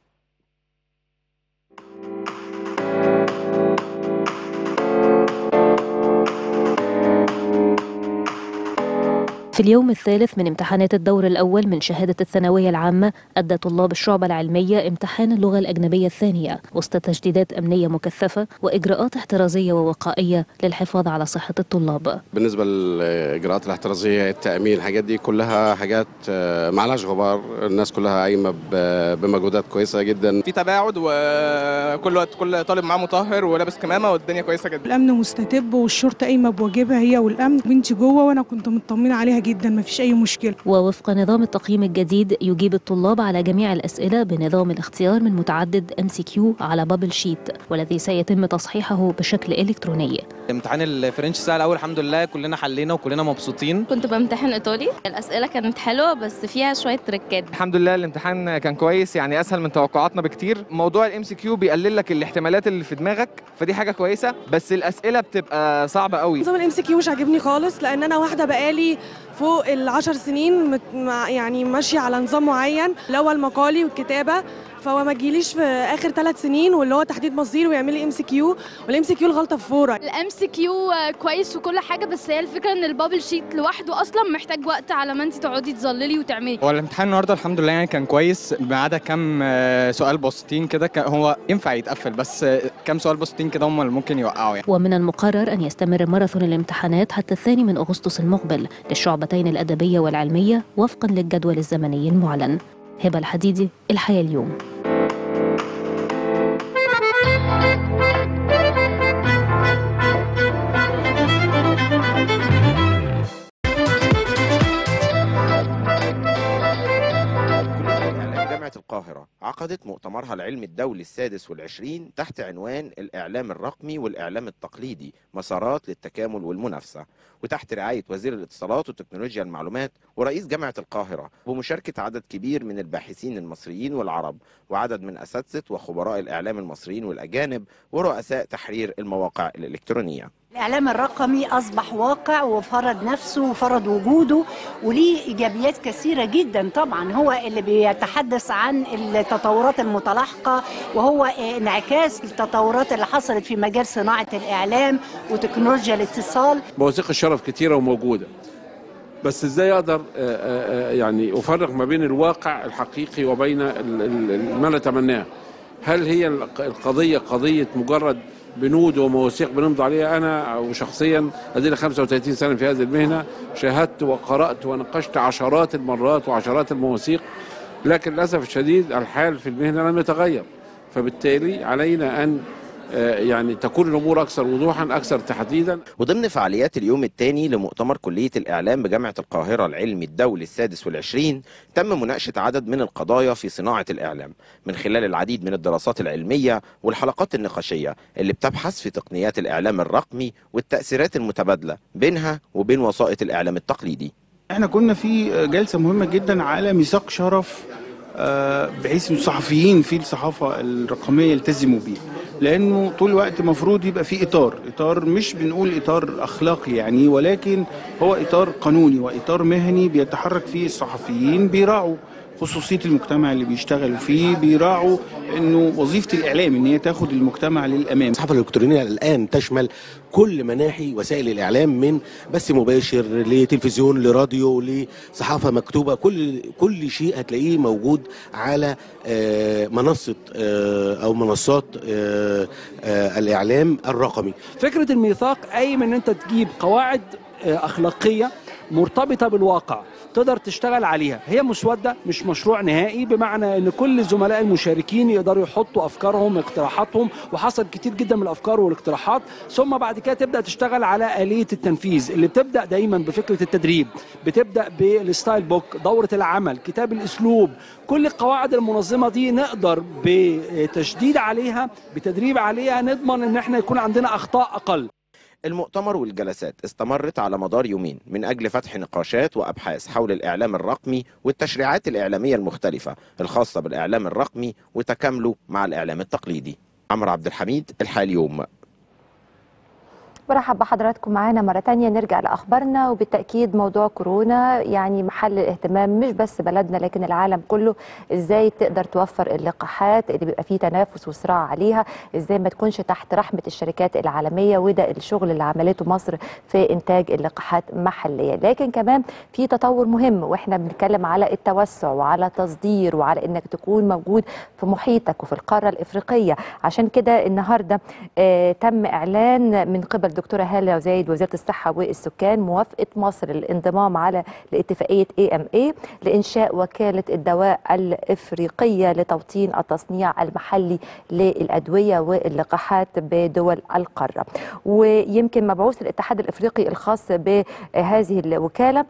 في اليوم الثالث من امتحانات الدور الأول من شهادة الثانوية العامة، أدى طلاب الشعبة العلمية امتحان اللغة الأجنبية الثانية وسط تجديدات أمنية مكثفة وإجراءات احترازية ووقائية للحفاظ على صحة الطلاب. بالنسبة للإجراءات الاحترازية، التأمين، الحاجات دي كلها حاجات معلاش غبار، الناس كلها قايمة بمجهودات كويسة جدا. في تباعد وكل وقت كل طالب معاه مطهر ولابس كمامة والدنيا كويسة جدا. الأمن مستتب والشرطة قايمة بواجبها هي والأمن. بنتي جوه وأنا كنت مطمنة عليها جدا، ما فيش أي مشكلة. ووفق نظام التقييم الجديد يجيب الطلاب على جميع الأسئلة بنظام الاختيار من متعدد MCQ على بابل شيت، والذي سيتم تصحيحه بشكل إلكتروني. امتحان الفرنش سهل أوي الحمد لله، كلنا حلينا وكلنا مبسوطين. كنت بمتحن إيطالي، الأسئلة كانت حلوة بس فيها شوية تريكات. الحمد لله الامتحان كان كويس، يعني أسهل من توقعاتنا بكتير. موضوع الMCQ بيقلل لك الاحتمالات اللي في دماغك، فدي حاجة كويسة، بس الأسئلة بتبقى صعبة قوي. نظام الMCQ مش عاجبني خالص، لأن أنا واحدة بقالي فوق 10 سنين يعني ماشية على نظام معين، الأول مقالي والكتابة، فهو ما تجيليش في اخر 3 سنين واللي هو تحديد مصير ويعمل لي MCQ، والMCQ الغلطه في فوره. الMCQ كويس وكل حاجه، بس هي الفكره ان البابل شيت لوحده اصلا محتاج وقت على ما انت تقعدي تظللي وتعملي. هو الامتحان النهارده الحمد لله يعني كان كويس، ما عدا كام سؤال بسيطين كده هو ينفع يتقفل، بس كام سؤال بسيطين كده هم اللي ممكن يوقعوا يعني. ومن المقرر ان يستمر ماراثون الامتحانات حتى 2 أغسطس المقبل للشعبتين الادبيه والعلميه وفقا للجدول الزمني المعلن. هبة الحديدي، الحياة اليوم. جامعة القاهرة عقدت مؤتمرها العلمي الدولي ال26 تحت عنوان الإعلام الرقمي والإعلام التقليدي، مسارات للتكامل والمنافسة، وتحت رعاية وزير الاتصالات وتكنولوجيا المعلومات ورئيس جامعة القاهرة، بمشاركة عدد كبير من الباحثين المصريين والعرب وعدد من أساتذة وخبراء الإعلام المصريين والأجانب ورؤساء تحرير المواقع الإلكترونية. الإعلام الرقمي أصبح واقع وفرض نفسه وفرض وجوده، وليه إيجابيات كثيرة جدا. طبعا هو اللي بيتحدث عن التطورات المتلاحقة، وهو انعكاس للتطورات اللي حصلت في مجال صناعة الإعلام وتكنولوجيا الاتصال. مواثيق الشرف كتيرة وموجودة، بس ازاي اقدر يعني افرق ما بين الواقع الحقيقي وبين ما نتمناه؟ هل هي القضية قضية مجرد بنود ومواثيق بنمضي عليها؟ أنا وشخصيا أدينا 35 سنة في هذه المهنة، شاهدت وقرأت وناقشت عشرات المرات وعشرات المواثيق لكن للاسف الشديد الحال في المهنه لم يتغير، فبالتالي علينا ان يعني تكون الامور اكثر وضوحا اكثر تحديدا. وضمن فعاليات اليوم الثاني لمؤتمر كليه الاعلام بجامعه القاهره العلمي الدولي السادس والعشرين، تم مناقشه عدد من القضايا في صناعه الاعلام من خلال العديد من الدراسات العلميه والحلقات النقاشيه اللي بتبحث في تقنيات الاعلام الرقمي والتاثيرات المتبادله بينها وبين وسائط الاعلام التقليدي. احنا كنا في جلسه مهمه جدا على ميثاق شرف، بحيث ان الصحفيين في الصحافه الرقميه يلتزموا بيه، لانه طول الوقت المفروض يبقى في اطار مش بنقول اطار اخلاقي يعني، ولكن هو اطار قانوني واطار مهني بيتحرك فيه الصحفيين، بيراعوا خصوصيه المجتمع اللي بيشتغلوا فيه، بيراعوا انه وظيفه الاعلام ان هي تاخد المجتمع للامام. الصحافه الالكترونيه الان تشمل كل مناحي وسائل الاعلام، من بث مباشر لتلفزيون لراديو لصحافه مكتوبه، كل شيء هتلاقيه موجود على منصه او منصات الاعلام الرقمي. فكره الميثاق قايم ان انت تجيب قواعد اخلاقيه مرتبطه بالواقع تقدر تشتغل عليها، هي مسوده مش مشروع نهائي، بمعنى ان كل الزملاء المشاركين يقدروا يحطوا افكارهم اقتراحاتهم، وحصل كتير جدا من الافكار والاقتراحات، ثم بعد كده تبدا تشتغل على آلية التنفيذ اللي بتبدا دايما بفكره التدريب، بتبدا بالستايل بوك، دوره العمل، كتاب الاسلوب، كل القواعد المنظمه دي نقدر بتشديد عليها بتدريب عليها نضمن ان احنا يكون عندنا اخطاء اقل. المؤتمر والجلسات استمرت على مدار يومين من أجل فتح نقاشات وأبحاث حول الإعلام الرقمي والتشريعات الإعلامية المختلفة الخاصة بالإعلام الرقمي وتكامله مع الإعلام التقليدي. عمرو عبد الحميد، الحال اليوم. برحب بحضراتكم معانا مرة تانية. نرجع لأخبارنا، وبالتأكيد موضوع كورونا يعني محل الاهتمام مش بس بلدنا لكن العالم كله. ازاي تقدر توفر اللقاحات اللي بيبقى فيه تنافس وصراع عليها، ازاي ما تكونش تحت رحمة الشركات العالمية، وده الشغل اللي عملته مصر في إنتاج اللقاحات محليا. لكن كمان في تطور مهم واحنا بنتكلم على التوسع وعلى تصدير وعلى انك تكون موجود في محيطك وفي القارة الإفريقية. عشان كده النهاردة تم إعلان من قبل الدكتورة هالة زايد وزيرة الصحة والسكان موافقة مصر للانضمام على لاتفاقية AMA لإنشاء وكالة الدواء الإفريقية لتوطين التصنيع المحلي للأدوية واللقاحات بدول القارة. ويمكن مبعوث الاتحاد الإفريقي الخاص بهذه الوكالة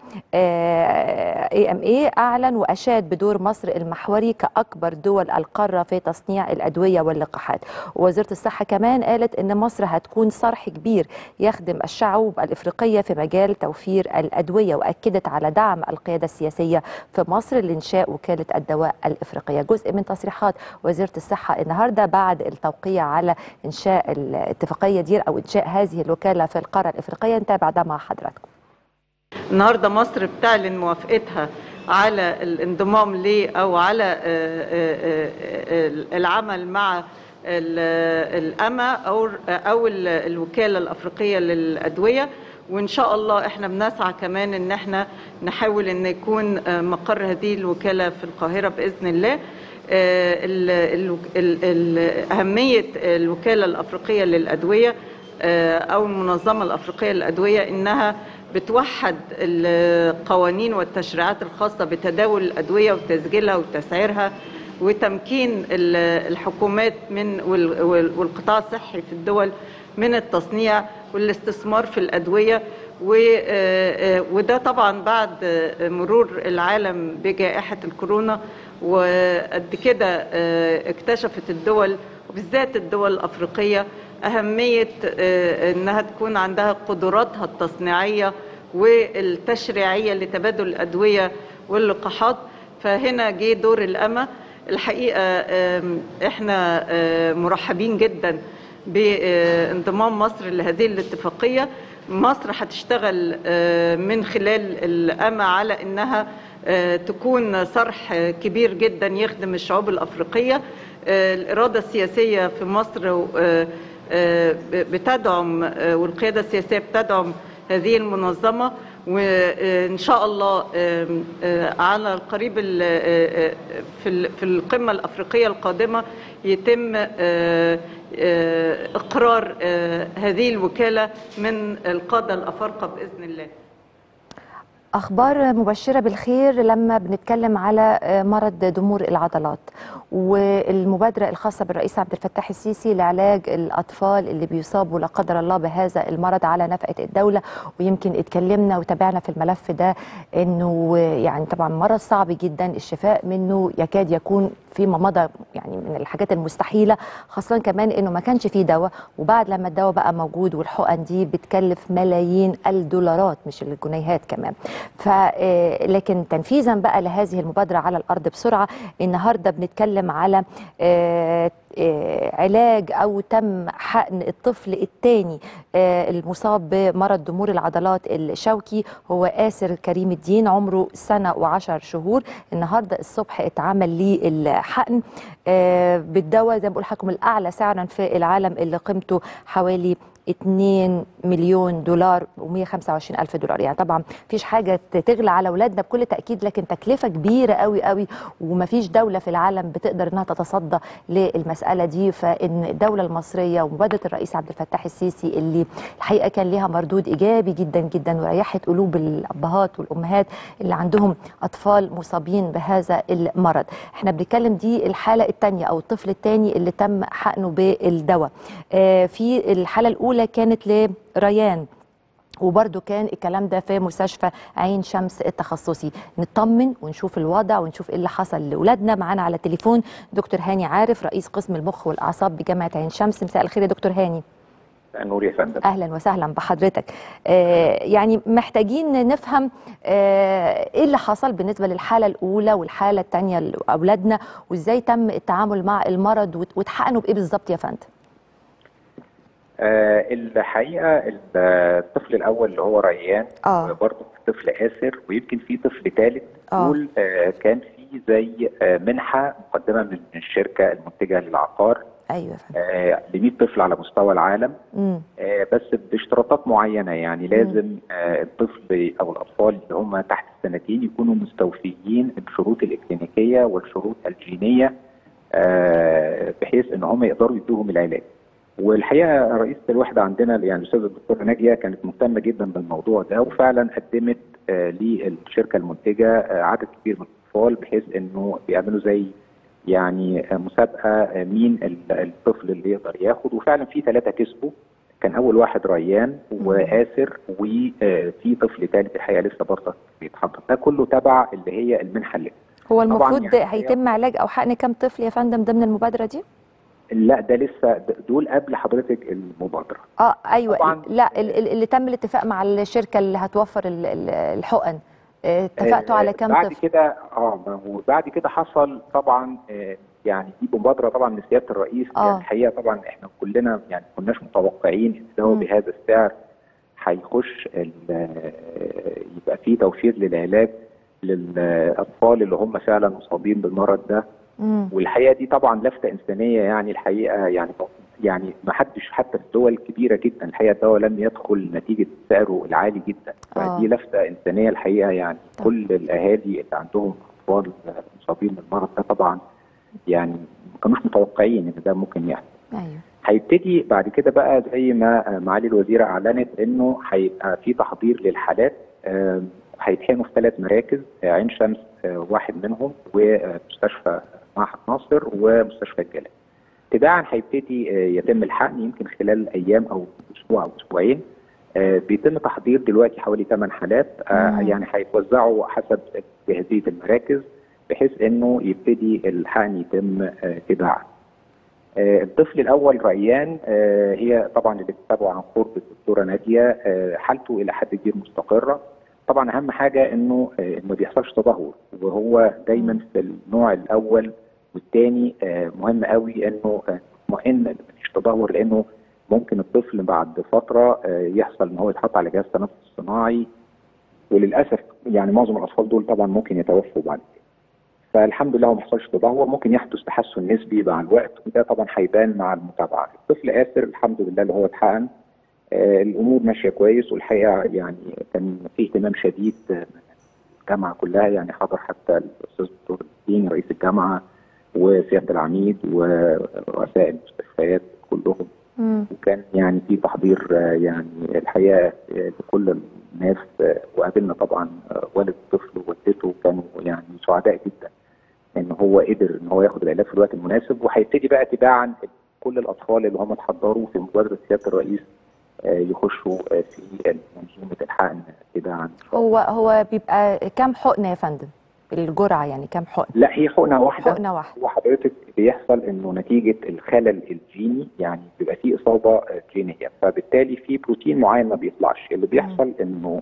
AMA أعلن وأشاد بدور مصر المحوري كأكبر دول القارة في تصنيع الأدوية واللقاحات. ووزيرة الصحة كمان قالت إن مصر هتكون صرح كبير يخدم الشعوب الإفريقية في مجال توفير الأدوية، وأكدت على دعم القيادة السياسية في مصر لإنشاء وكالة الدواء الإفريقية. جزء من تصريحات وزيرة الصحة النهاردة بعد التوقيع على إنشاء الاتفاقية دي أو إنشاء هذه الوكالة في القارة الإفريقية. نتابع ده مع حضراتكم. النهارده مصر بتعلن موافقتها على الانضمام أو على العمل مع الأما أو الوكالة الأفريقية للأدوية، وإن شاء الله إحنا بنسعى كمان إن إحنا نحاول إن يكون مقر هذه الوكالة في القاهرة بإذن الله. أهمية الوكالة الأفريقية للأدوية أو المنظمة الأفريقية للأدوية إنها بتوحد القوانين والتشريعات الخاصة بتداول الأدوية وتسجيلها وتسعيرها، وتمكين الحكومات والقطاع الصحي في الدول من التصنيع والاستثمار في الأدوية. وده طبعا بعد مرور العالم بجائحة الكورونا، وقد كده اكتشفت الدول وبالذات الدول الأفريقية أهمية أنها تكون عندها قدراتها التصنيعية والتشريعية لتبادل الأدوية واللقاحات. فهنا جه دور الأما. الحقيقة احنا مرحبين جدا بانضمام مصر لهذه الاتفاقية. مصر هتشتغل من خلال الأما على انها تكون صرح كبير جدا يخدم الشعوب الأفريقية. الإرادة السياسية في مصر بتدعم والقيادة السياسية بتدعم هذه المنظمة، وإن شاء الله على القريب في القمة الأفريقية القادمة يتم إقرار هذه الوكالة من القادة الأفارقة بإذن الله. أخبار مبشرة بالخير لما بنتكلم على مرض ضمور العضلات والمبادرة الخاصة بالرئيس عبد الفتاح السيسي لعلاج الأطفال اللي بيصابوا لا قدر الله بهذا المرض على نفقة الدولة. ويمكن اتكلمنا وتابعنا في الملف ده إنه يعني طبعا مرض صعب جدا، الشفاء منه يكاد يكون فيما مضى يعني من الحاجات المستحيلة، خاصة كمان إنه ما كانش فيه دواء، وبعد لما الدواء بقى موجود والحقن دي بتكلف ملايين الدولارات مش الجنيهات كمان. لكن تنفيذا بقى لهذه المبادرة على الأرض بسرعة، النهاردة بنتكلم على علاج أو تم حقن الطفل الثاني المصاب بمرض ضمور العضلات الشوكي، هو آسر كريم الدين، عمره 1 سنة و10 شهور. النهاردة الصبح اتعمل ليه الحقن بالدواء زي ما بقول لحضراتكم الأعلى سعرا في العالم اللي قيمته حوالي 2 مليون دولار و125 ألف دولار. يعني طبعا مفيش حاجة تغلى على أولادنا بكل تأكيد، لكن تكلفة كبيرة قوي قوي، ومفيش دولة في العالم بتقدر أنها تتصدى للمسألة دي. فإن الدولة المصرية ومبادرة الرئيس عبد الفتاح السيسي اللي الحقيقة كان ليها مردود إيجابي جدا جدا وريحت قلوب الأبهات والأمهات اللي عندهم أطفال مصابين بهذا المرض. احنا بنتكلم دي الحالة الثانية أو الطفل الثاني اللي تم حقنه بالدواء. في الحالة الأولى كانت لريان، وبرده كان الكلام ده في مستشفى عين شمس التخصصي. نطمن ونشوف الوضع ونشوف ايه اللي حصل لاولادنا. معانا على التليفون دكتور هاني عارف، رئيس قسم المخ والاعصاب بجامعه عين شمس. مساء الخير يا دكتور هاني. نور يا فندم. اهلا وسهلا بحضرتك. يعني محتاجين نفهم ايه اللي حصل بالنسبه للحاله الاولى والحاله الثانيه لاولادنا، وازاي تم التعامل مع المرض واتحقنوا بايه بالظبط يا فندم؟ الحقيقه الطفل الاول اللي هو ريان، وبرضه طفل آسر، ويمكن في طفل ثالث دول كان في زي منحه مقدمه من الشركه المنتجه للعقار. ايوه ل 100 طفل على مستوى العالم. بس باشتراطات معينه، يعني لازم الطفل او الاطفال اللي هم تحت السنتين يكونوا مستوفيين الشروط الاكلينيكيه والشروط الجينيه بحيث ان هم يقدروا يدوهم العلاج. والحقيقه رئيسه الوحده عندنا يعني الاستاذه الدكتوره ناجيه كانت مهتمه جدا بالموضوع ده، وفعلا قدمت للشركه المنتجه عدد كبير من الاطفال بحيث انه بيعملوا زي يعني مسابقه مين الطفل اللي يقدر ياخد، وفعلا في 3 كسبوا. كان اول واحد ريان وآسر، وفي طفل ثالث الحقيقه لسه برضه بيتحضر. ده كله تبع اللي هي المنحه اللي هو المفروض يعني هيتم علاج او حقن كام طفل يا فندم ضمن المبادره دي؟ لا ده لسه دول قبل حضرتك المبادره. ايوه طبعاً. لا اللي تم الاتفاق مع الشركه اللي هتوفر الحقن، اتفقتوا على كام بعد طفل؟ كده وبعد كده حصل طبعا يعني دي مبادره طبعا من سياده الرئيس. يعني الحقيقه طبعا احنا كلنا يعني ما كناش متوقعين ان هو بهذا السعر هيخش يبقى في توفير للعلاج للاطفال اللي هم فعلا مصابين بالمرض ده. والحقيقه دي طبعا لفته انسانيه، يعني الحقيقه يعني ما حدش حتى في الدول الكبيره جدا الحقيقه الدواء لم يدخل نتيجه سعره العالي جدا. فدي لفته انسانيه الحقيقه، يعني كل الاهالي اللي عندهم اطفال مصابين بالمرض ده طبعا يعني ما كانوش متوقعين ان ده ممكن يحصل. ايوه هيبتدي بعد كده بقى زي ما معالي الوزيره اعلنت انه هيبقى في تحضير للحالات. هيتحقنوا في 3 مراكز، عين شمس واحد منهم، ومستشفى معهد ناصر، ومستشفى الجلاء. تباعا هيبتدي يتم الحقن يمكن خلال ايام او اسبوع او اسبوعين. بيتم تحضير دلوقتي حوالي 8 حالات، يعني هيتوزعوا حسب جاهزيه المراكز بحيث انه يبتدي الحقن يتم تباعا. الطفل الاول ريان، هي طبعا اللي بتتابعه عن قرب الدكتوره ناديه، حالته الى حد كبير مستقره. طبعا اهم حاجه انه ما بيحصلش تدهور، وهو دايما في النوع الاول والثاني مهم قوي انه مطمئن ما فيش تدهور، لانه ممكن الطفل بعد فتره يحصل ان هو يتحط على جهاز تنفس صناعي، وللاسف يعني معظم الاطفال دول طبعا ممكن يتوفوا بعد كده. فالحمد لله ما حصلش تدهور، ممكن يحدث تحسن نسبي مع الوقت، وده طبعا هيبان مع المتابعه. الطفل آسر الحمد لله اللي هو اتحقن، الامور ماشيه كويس، والحقيقه يعني كان في اهتمام شديد من الجامعه كلها، يعني حضر حتى الاستاذ دكتور الدين رئيس الجامعه وسياده العميد ورؤساء المستشفيات كلهم. وكان يعني في تحضير يعني الحقيقه لكل الناس، وقابلنا طبعا والد الطفل ووالدته، كانوا يعني سعداء جدا ان هو قدر ان هو ياخد العلاج في الوقت المناسب. وهيبتدي بقى تباعا كل الاطفال اللي هم اتحضروا في مبادره سياده الرئيس يخشوا في منظومه الحقن تباعا. هو بيبقى كام حقنه يا فندم؟ الجرعه يعني كام حقنه؟ لا، هي حقنه واحده. حقنه واحده. وحضرتك بيحصل انه نتيجه الخلل الجيني، يعني بيبقى فيه اصابه جينيه، فبالتالي في بروتين معين ما بيطلعش. اللي بيحصل انه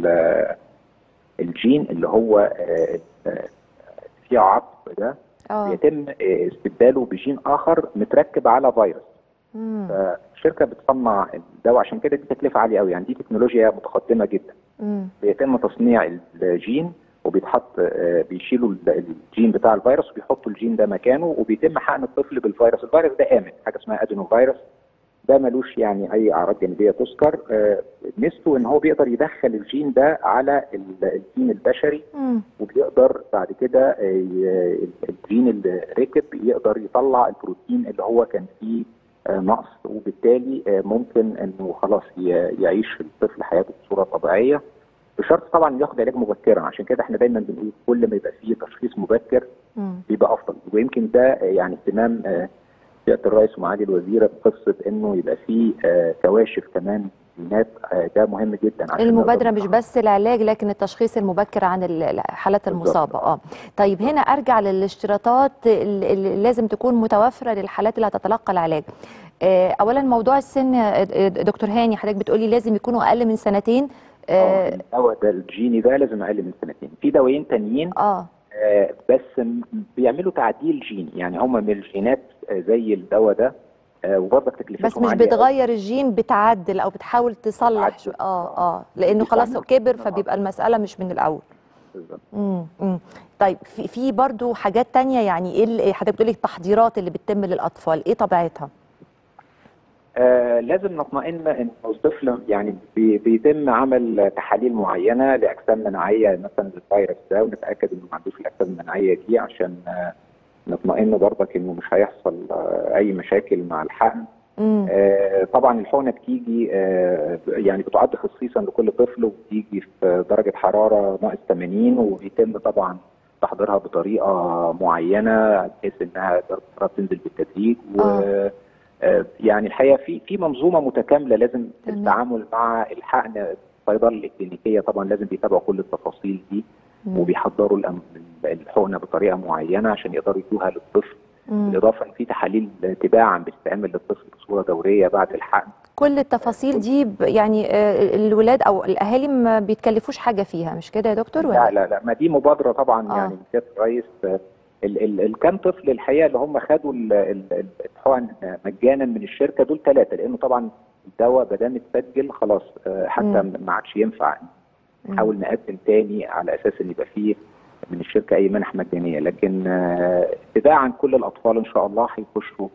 الجين اللي هو فيه عطب ده بيتم استبداله بجين اخر متركب على فيروس. فالشركه بتصنع الدواء، عشان كده دي تكلفه عاليه قوي، يعني دي تكنولوجيا متقدمه جدا. بيتم تصنيع الجين وبيتحط بيشيلوا الجين بتاع الفيروس وبيحطوا الجين ده مكانه، وبيتم حقن الطفل بالفيروس. الفيروس ده امن، حاجه اسمها ادينو فيروس، ده ملوش يعني اي اعراض جانبيه تذكر. ميزته ان هو بيقدر يدخل الجين ده على الجين البشري، وبيقدر بعد كده الجين اللي ركب يقدر يطلع البروتين اللي هو كان فيه نقص، وبالتالي ممكن انه خلاص يعيش الطفل حياته بصوره طبيعيه، بشرط طبعا ياخد علاج مبكرا. عشان كده احنا دايما بنقول كل ما يبقى فيه تشخيص مبكر بيبقى افضل. ويمكن ده يعني اهتمام سياده الرئيس ومعالي الوزيره بقصه انه يبقى فيه كواشف كمان جينات. ده مهم جدا عشان المبادره مش بس العلاج لكن التشخيص المبكر عن الحالات المصابه. طيب هنا ارجع للاشتراطات اللي لازم تكون متوفره للحالات اللي هتتلقى العلاج. اولا موضوع السن دكتور هاني، حضرتك بتقولي لازم يكونوا اقل من سنتين. الدواء ده الجيني ده لازم اقل من سنتين. في دوايين تانيين بس بيعملوا تعديل جيني، يعني هم من الجينات زي الدواء ده، وبرضك تكلفتهم بس مش بتغير الجين، بتعدل او بتحاول تصلح لانه خلاص كبر، فبيبقى المساله مش من الاول. بالظبط. طيب في برضو حاجات تانية، يعني ايه حضرتك بتقولي التحضيرات اللي بتتم للاطفال ايه طبيعتها؟ لازم نطمئن ان الطفل يعني بيتم عمل تحاليل معينه لاجسام مناعيه مثلا للفيروس ده، ونتاكد انه ما عندوش الاجسام المناعيه دي عشان نطمئن برضك انه مش هيحصل اي مشاكل مع الحقن. طبعا الحقنه بتيجي يعني بتعد خصيصا لكل طفل، وبتيجي في درجه حراره ناقص 80، وبيتم طبعا تحضيرها بطريقه معينه بحيث انها تنزل بالتدريج. يعني الحقيقه في منظومه متكامله لازم التعامل مع الحقن. الصيدله الكلينيكيه طبعا لازم بيتابعوا كل التفاصيل دي، وبيحضروا الحقنه بطريقه معينه عشان يقدروا يدوها للطفل. بالاضافه ان في تحاليل تباعا بتتعمل للطفل بصوره دوريه بعد الحقن. كل التفاصيل دي يعني الولاد او الاهالي ما بيتكلفوش حاجه فيها، مش كده يا دكتور؟ ولا لا ما دي مبادره طبعا يعني من سياده الرئيس. الكام طفل الحقيقه اللي هم خدوا الحقن مجانا من الشركه دول 3، لانه طبعا الدواء ما دام اتسجل خلاص حتى ما عادش ينفع نحاول نقدم تاني على اساس ان يبقى فيه من الشركه اي منح مجانيه. لكن تباعا كل الاطفال ان شاء الله هيخشوا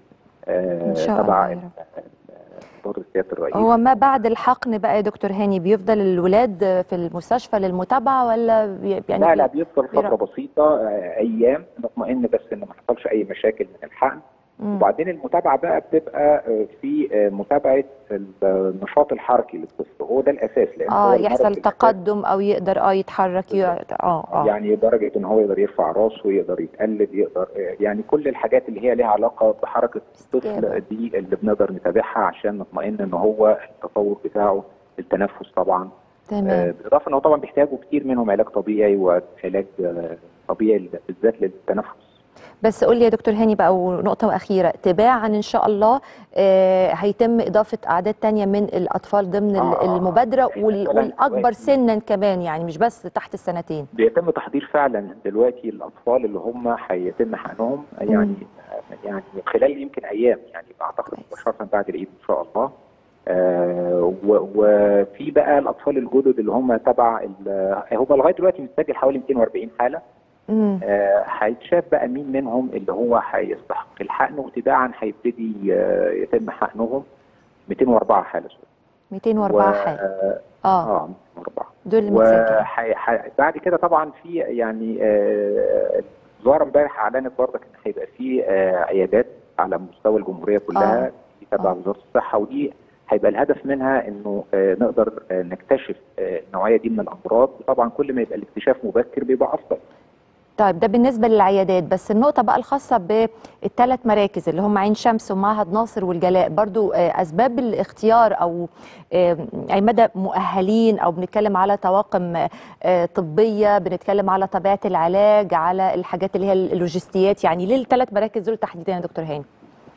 تبع مبادره سياده الرئيس. هو ما بعد الحقن بقى يا دكتور هاني بيفضل الولاد في المستشفى للمتابعه ولا يعني لا بيفضل فتره بسيطه ايام نطمئن بس ان ما حصلش اي مشاكل من الحقن. وبعدين المتابعه بقى بتبقى في متابعه النشاط الحركي للطفل، هو ده الاساس. لان يحصل تقدم او يقدر يتحرك يعني لدرجه ان هو يقدر يرفع راسه، يقدر يتقلب، يقدر يعني كل الحاجات اللي هي ليها علاقه بحركه الطفل دي اللي بنقدر نتابعها عشان نطمئن ان هو التطور بتاعه التنفس طبعا. تمام. بالاضافه انه طبعا بيحتاجوا كتير منهم علاج طبيعي وعلاج طبيعي بالذات للتنفس. بس قول لي يا دكتور هاني بقى، ونقطة وأخيرة، تباعا إن شاء الله هيتم إضافة أعداد تانية من الأطفال ضمن المبادرة والأكبر سنا كمان، يعني مش بس تحت السنتين. بيتم تحضير فعلا دلوقتي الأطفال اللي هم هيتم حقنهم يعني خلال يمكن أيام، يعني أعتقد مباشرة بعد العيد إن شاء الله. وفي بقى الأطفال الجدد اللي هم تبع هم لغاية دلوقتي متسجل حوالي 240 حالة. هيتشاف بقى مين منهم اللي هو هيستحق الحقن، وتباعا هيبتدي يتم حقنهم 204 حاله. 204 حاله 204 دول المتسجلين. بعد كده طبعا في يعني الوزاره امبارح اعلنت برضك ان هيبقى في عيادات على مستوى الجمهوريه كلها تبع وزاره الصحه، ودي هيبقى الهدف منها انه نقدر نكتشف النوعيه دي من الامراض، وطبعا كل ما يبقى الاكتشاف مبكر بيبقى افضل. طيب ده بالنسبه للعيادات، بس النقطه بقى الخاصه بالثلاث مراكز اللي هم عين شمس ومعهد ناصر والجلاء، برضو اسباب الاختيار او اي مدى مؤهلين، او بنتكلم على طواقم طبيه، بنتكلم على طبيعه العلاج، على الحاجات اللي هي اللوجستيات، يعني ليه الثلاث مراكز دول تحديدا يا دكتور هاني؟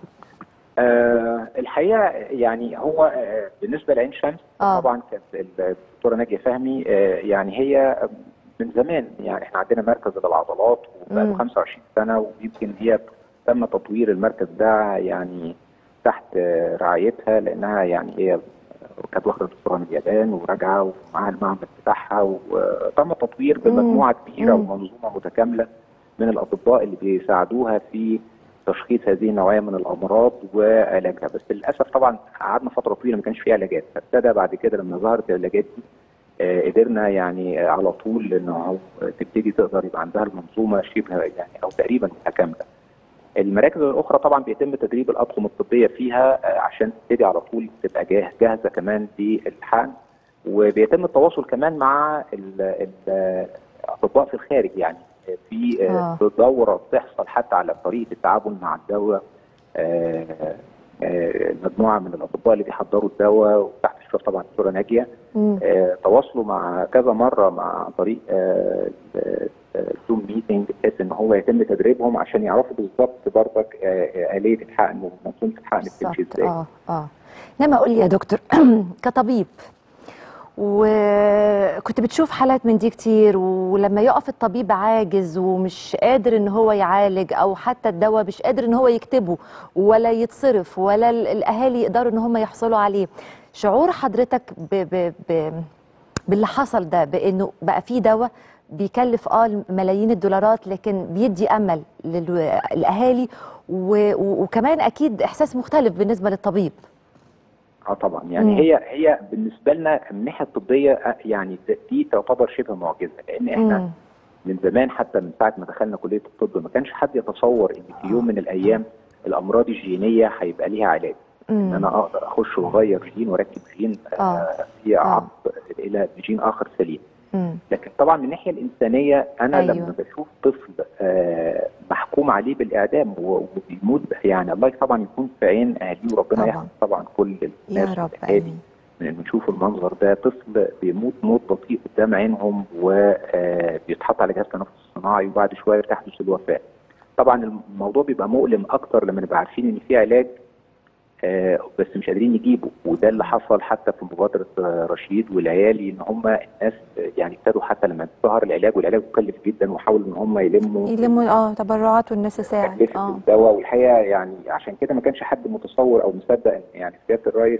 الحقيقه يعني هو بالنسبه لعين شمس طبعا كانت الدكتوره ناجيه فهمي يعني هي من زمان، يعني احنا عندنا مركز للعضلات وبقاله 25 سنه، ويمكن هي تم تطوير المركز ده يعني تحت رعايتها، لانها يعني هي كانت واخده دكتوراه من اليابان وراجعه ومعاها المعمل بتاعها، وتم تطوير بمجموعه كبيره ومنظومه متكامله من الاطباء اللي بيساعدوها في تشخيص هذه النوعيه من الامراض وعلاجها. بس للاسف طبعا قعدنا فتره طويله ما كانش فيه علاجات، فابتدى بعد كده لما ظهرت العلاجات دي قدرنا يعني على طول انه تبتدي تقدر يبقى عندها المنظومه شبه يعني او تقريبا متكامله. المراكز الاخرى طبعا بيتم تدريب الاطقم الطبيه فيها عشان تبتدي على طول تبقى جاهزه كمان للحقن، وبيتم التواصل كمان مع الاطباء في الخارج، يعني في دوره بتحصل حتى على طريقه التعامل مع الدواء. مجموعه من الاطباء اللي بيحضروا الدواء وتحت اشراف طبعا الدكتوره ناجيه تواصلوا مع كذا مره مع طريق الزوم ميتنج، بحيث ان هو يتم تدريبهم عشان يعرفوا بالظبط برضك آلية الحقن ومنظومه الحقن بتمشي ازاي. انما قول لي يا دكتور كطبيب، وكنت بتشوف حالات من دي كتير، ولما يقف الطبيب عاجز ومش قادر ان هو يعالج، او حتى الدواء مش قادر ان هو يكتبه ولا يتصرف ولا الاهالي يقدروا ان هم يحصلوا عليه، شعور حضرتك باللي حصل ده، بانه بقى في دواء بيكلف ملايين الدولارات لكن بيدي امل للاهالي، وكمان اكيد احساس مختلف بالنسبه للطبيب. طبعا يعني هي بالنسبه لنا من الناحيه الطبيه يعني دي تعتبر شبه معجزه، لان احنا من زمان حتى من ساعه ما دخلنا كليه الطب ما كانش حد يتصور ان في يوم من الايام الامراض الجينيه هيبقى ليها علاج. ان انا اقدر اخش واغير جين واركب جين في عض الى جين اخر سليم. لكن طبعا من الناحيه الانسانيه انا لما بشوف طفل محكوم عليه بالاعدام وبيموت، يعني الله طبعا يكون في عين اهاليه، وربنا يحفظ طبعا كل الناس والاهالي من ان نشوف المنظر ده، طفل بيموت موت بطيء قدام عينهم وبيتحط على جهاز تنفس صناعي وبعد شويه بتحدث الوفاه. طبعا الموضوع بيبقى مؤلم اكتر لما نبقى عارفين ان في علاج بس مش قادرين يجيبوا، وده اللي حصل حتى في مبادره رشيد والعيالي، ان هم الناس يعني ابتدوا حتى لما ظهر العلاج، والعلاج مكلف جدا، وحاولوا ان هم يلموا تبرعات والناس تساعد الدواء. والحقيقه يعني عشان كده ما كانش حد متصور او مصدق ان يعني سياده الرئيس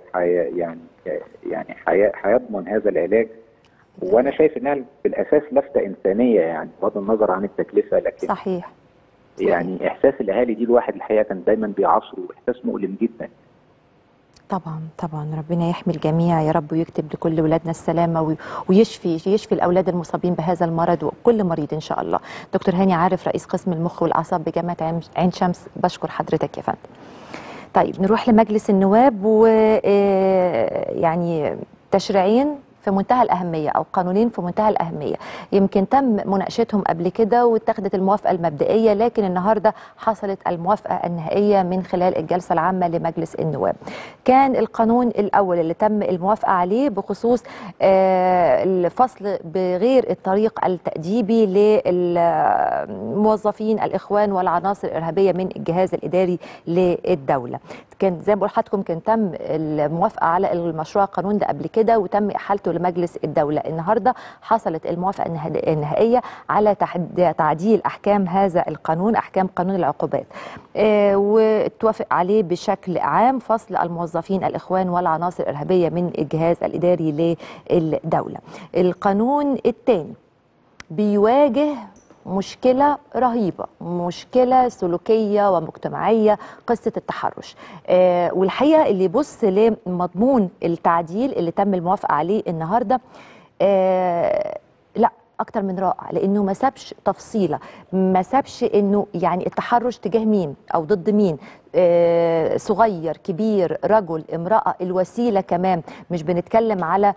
هيضمن هذا العلاج. وانا شايف انها في الاساس لفته انسانيه، يعني بغض النظر عن التكلفه، لكن صحيح يعني احساس الاهالي دي الواحد الحقيقه كان دايما بيعاصره، احساس مؤلم جدا. طبعا ربنا يحمي الجميع يا رب، ويكتب لكل ولادنا السلامه، ويشفي الاولاد المصابين بهذا المرض وكل مريض ان شاء الله. دكتور هاني عارف، رئيس قسم المخ والاعصاب بجامعه عين شمس، بشكر حضرتك يا فندم. طيب نروح لمجلس النواب، ويعني تشريعين في منتهى الأهمية أو قانونين في منتهى الأهمية، يمكن تم مناقشتهم قبل كده واتخذت الموافقة المبدئية، لكن النهاردة حصلت الموافقة النهائية من خلال الجلسة العامة لمجلس النواب. كان القانون الأول اللي تم الموافقة عليه بخصوص الفصل بغير الطريق التأديبي للموظفين الإخوان والعناصر الإرهابية من الجهاز الإداري للدولة. كان زي ما بقول لحضراتكم كان تم الموافقة على المشروع القانون ده قبل كده وتم إحالته لمجلس الدولة. النهاردة حصلت الموافقة النهائية على تعديل أحكام هذا القانون، أحكام قانون العقوبات، وتوافق عليه بشكل عام فصل الموظفين الإخوان والعناصر الإرهابية من الجهاز الإداري للدولة. القانون الثاني بيواجه مشكلة رهيبة، مشكلة سلوكية ومجتمعية، قصة التحرش. والحقيقة اللي يبص لمضمون التعديل اللي تم الموافقة عليه النهاردة، لا اكتر من رائع، لانه ما سابش تفصيله، ما سابش انه يعني التحرش تجاه مين او ضد مين، صغير كبير رجل امراه، الوسيله كمان مش بنتكلم على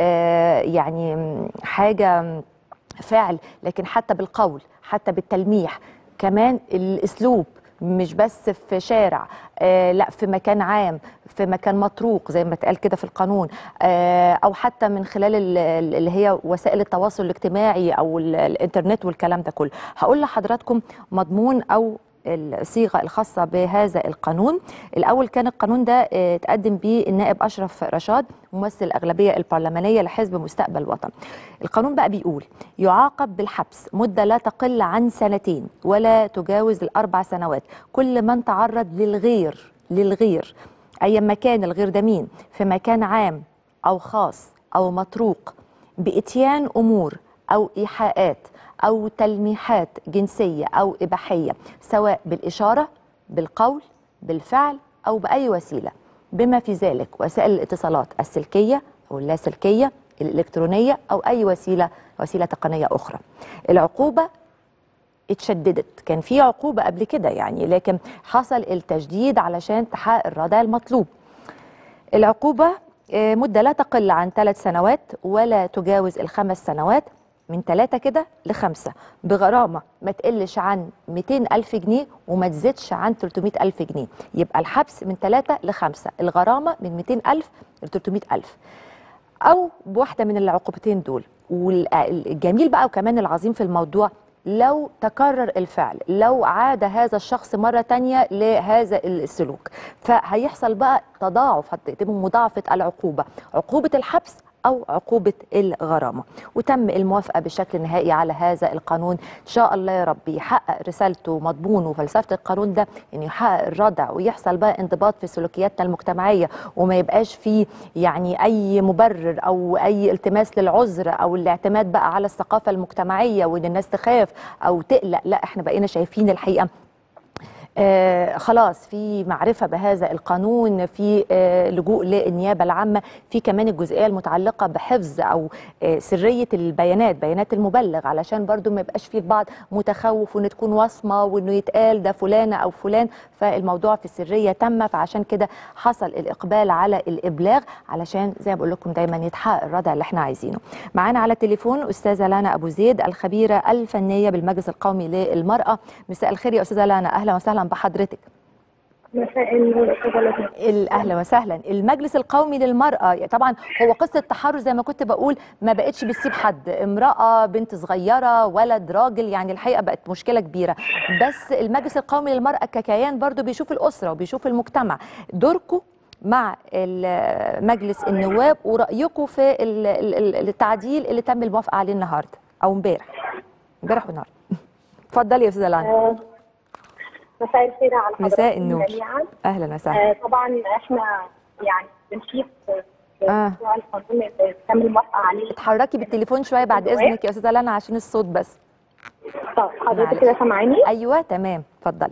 يعني حاجه فعل، لكن حتى بالقول، حتى بالتلميح، كمان الاسلوب، مش بس في شارع، لا في مكان عام، في مكان مطروق زي ما اتقال كده في القانون، او حتى من خلال اللي هي وسائل التواصل الاجتماعي او الانترنت والكلام ده كله. هقول لحضراتكم مضمون او الصيغه الخاصه بهذا القانون. الاول كان القانون ده اتقدم به النائب اشرف رشاد ممثل الاغلبيه البرلمانيه لحزب مستقبل الوطن. القانون بقى بيقول يعاقب بالحبس مده لا تقل عن 2 ولا تجاوز ال4 سنوات كل من تعرض للغير ايا ما كان الغير ده مين، في مكان عام او خاص او مطروق، باتيان امور او ايحاءات أو تلميحات جنسية أو إباحية، سواء بالإشارة، بالقول، بالفعل، أو بأي وسيلة، بما في ذلك وسائل الاتصالات السلكية أو اللاسلكية، الإلكترونية، أو أي وسيلة تقنية أخرى. العقوبة اتشددت، كان في عقوبة قبل كده يعني، لكن حصل التجديد علشان تحقق الردع المطلوب. العقوبة مدة لا تقل عن 3 سنوات ولا تجاوز ال5 سنوات، من 3 كده ل5، بغرامة ما تقلش عن 200,000 جنيه وما تزيدش عن 300,000 جنيه. يبقى الحبس من 3 ل5، الغرامة من 200,000 ل 300,000، أو بواحدة من العقوبتين دول. والجميل بقى وكمان العظيم في الموضوع، لو تكرر الفعل، لو عاد هذا الشخص مرة تانية لهذا السلوك، فهيحصل بقى تضاعف، هتتم مضاعفة العقوبة، عقوبة الحبس أو عقوبة الغرامة. وتم الموافقة بشكل نهائي على هذا القانون. إن شاء الله يا رب يحقق رسالته مضمون وفلسفة القانون ده، إنه يحقق الردع ويحصل بقى انضباط في سلوكياتنا المجتمعية، وما يبقاش فيه يعني أي مبرر أو أي التماس للعذر أو الاعتماد بقى على الثقافة المجتمعية وإن الناس تخاف أو تقلق. لا، إحنا بقينا شايفين الحقيقة خلاص في معرفة بهذا القانون، في لجوء للنيابة العامة، في كمان الجزئية المتعلقة بحفظ أو سرية البيانات، بيانات المبلغ، علشان برضو ما يبقاش في البعض متخوف وإن تكون وصمة وإنه يتقال ده فلانة أو فلان، فالموضوع في السرية تم، فعشان كده حصل الإقبال على الإبلاغ علشان زي ما بقول لكم دايما يتحقق الردع اللي احنا عايزينه. معانا على التليفون أستاذة لانا أبو زيد الخبيرة الفنية بالمجلس القومي للمرأة. مساء الخير يا أستاذة لانا، أهلا وسهلا بحضرتك. مساء النور. اهلا وسهلا. المجلس القومي للمرأة طبعا هو قصة تحرش زي ما كنت بقول، ما بقتش بتسيب حد، امرأة، بنت صغيرة، ولد، راجل، يعني الحقيقة بقت مشكلة كبيرة. بس المجلس القومي للمرأة ككيان برضو بيشوف الأسرة وبيشوف المجتمع. دوركم مع مجلس النواب ورأيكم في التعديل اللي تم الموافقة عليه النهارده أو امبارح والنهارده. اتفضلي يا أستاذة لانا. مساء الخير على حضراتكم مساء النور. جميعا. اهلا وسهلا. طبعا احنا يعني بنشيد بموضوع القانون اللي تم الموافقه عليه. اتحركي بالتليفون شويه بعد اذنك يا استاذه لانا عشان الصوت بس. طب حضرتك كده سامعاني؟ ايوه تمام، اتفضلي.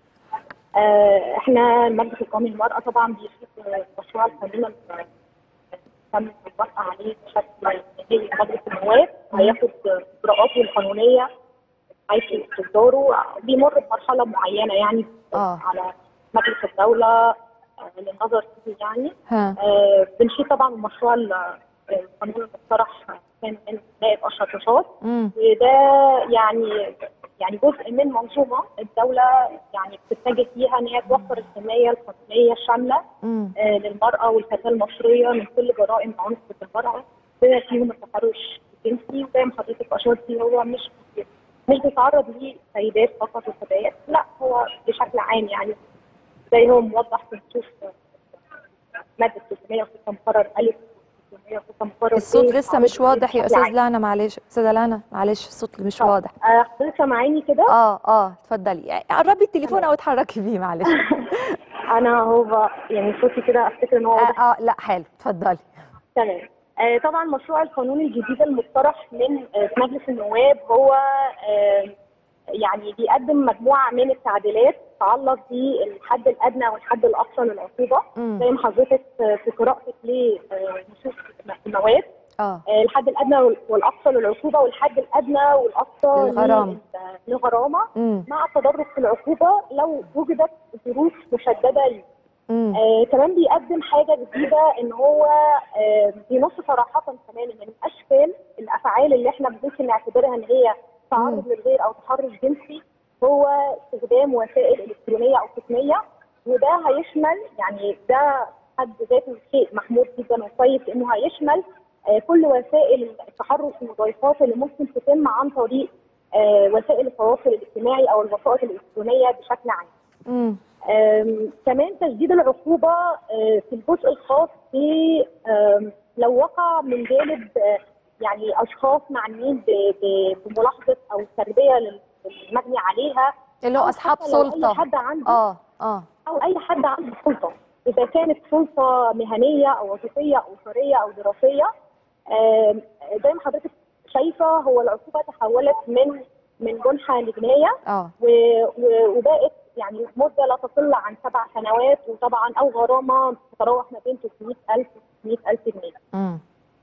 احنا المجلس القومي للمرأة طبعا بيشيد مشروع القانون اللي تم الموافقه عليه بشكل نهائي مجلس النواب، هياخد اجراءاته القانونيه حيث استصداره بيمر بمرحله معينه يعني على مجلس الدوله للنظر فيه يعني. بنشيد طبعا مشروع القانون المقترح كان من نائب اشرف رشاد، وده يعني جزء من منظومه الدوله يعني بتتجه فيها ان هي توفر الحمايه القانونيه الشامله للمراه والفتاه المصريه من كل جرائم عنف المراه بما فيهم التحرش الجنسي. وزي ما حضرتك اشرتي هو مش بيتعرض ليه سيدات فقط وفتيات، لا هو بشكل عام يعني زي هو موضح في نصوص ماده 306 مقرر الف 306 مقرر. الصوت لسه مش واضح يا استاذ لانا، معلش استاذه لانا معلش الصوت مش واضح. حضرتك سامعاني كده؟ اتفضلي، قربي التليفون او اتحركي بيه معلش. انا هو يعني صوتي كده افتكر ان هو واضح. لا حلو، اتفضلي. تمام. طبعا مشروع القانون الجديد المقترح من مجلس النواب هو يعني بيقدم مجموعه من التعديلات تتعلق بالحد الادنى والحد الاقصى للعقوبه. زي ما حضرتك في قراءتك لنصوص المواد الحد الادنى والاقصى للعقوبه، والحد الادنى والاقصى للغرامه مع التدرج في العقوبه لو وجدت ظروف مشدده ليه. كمان بيقدم حاجه جديده ان هو بينص صراحه كمان ان من اشكال الافعال اللي احنا ممكن نعتبرها ان هي تعرض للغير او تحرش جنسي هو استخدام وسائل الكترونيه او تقنيه، وده هيشمل يعني ده حد ذاته شيء محمود جدا وكويس انه هيشمل كل وسائل التحرش المضايقات اللي ممكن تتم عن طريق وسائل التواصل الاجتماعي او الوسائط الالكترونيه بشكل عام. كمان تشديد العقوبه في الجزء الخاص ب لو وقع من جانب يعني اشخاص معنيين بملاحظه او التربيه للمبني عليها اللي هو اصحاب سلطه، اي حد عنده او اي حد عنده سلطه، اذا كانت سلطه مهنيه او وظيفيه او اسريه او دراسيه. زي ما حضرتك شايفه هو العقوبه تحولت من جنحه لجنايه وبقت يعني مده لا تقل عن 7 سنوات، وطبعا او غرامه تتراوح ما بين 300,000 و 600,000 جنيه.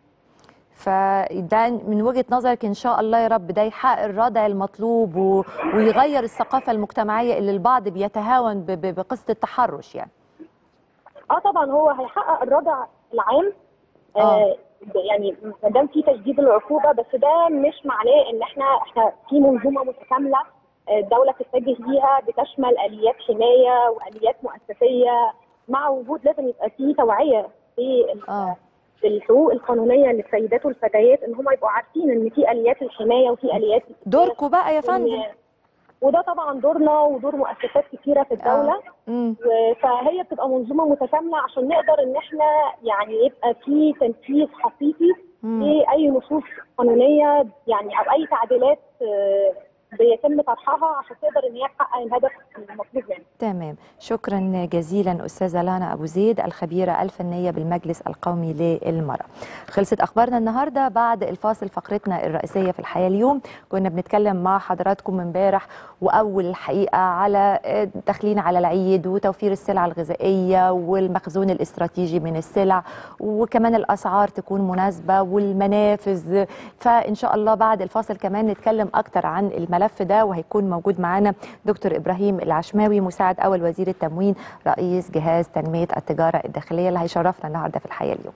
فده من وجهة نظرك إن شاء الله يا رب ده يحقق الردع المطلوب ويغير الثقافة المجتمعية اللي البعض بيتهاون بقصة التحرش يعني. طبعا هو هيحقق الردع العام. يعني ما دام في تشديد العقوبة، بس ده مش معناه ان احنا في منظومة متكاملة الدولة تتجه ليها بتشمل آليات حماية وآليات مؤسسية، مع وجود لازم يبقى في توعية في الحقوق القانونيه للسيدات والفتيات ان هم يبقوا عارفين ان في اليات الحمايه وفي اليات دوركم بقى يا فندم، وده طبعا دورنا ودور مؤسسات كثيره في الدوله. فهي بتبقى منظومه متكامله عشان نقدر ان احنا يعني يبقى في تنفيذ حقيقي لاي نصوص قانونيه يعني او اي تعديلات بيتم طرحها عشان تقدر ان هي تحقق الهدف المطلوب منها. تمام، شكرا جزيلا استاذه لانا ابو زيد الخبيره الفنيه بالمجلس القومي للمراه. خلصت اخبارنا النهارده. بعد الفاصل فقرتنا الرئيسيه في الحياه اليوم كنا بنتكلم مع حضراتكم امبارح واول الحقيقه على داخلين على العيد وتوفير السلع الغذائيه والمخزون الاستراتيجي من السلع، وكمان الاسعار تكون مناسبه والمنافذ. فان شاء الله بعد الفاصل كمان نتكلم اكتر عن الملف ده، وهيكون موجود معانا دكتور ابراهيم العشماوي مساعد اول وزير التموين رئيس جهاز تنميه التجاره الداخليه اللي هيشرفنا النهارده في الحياه اليوم.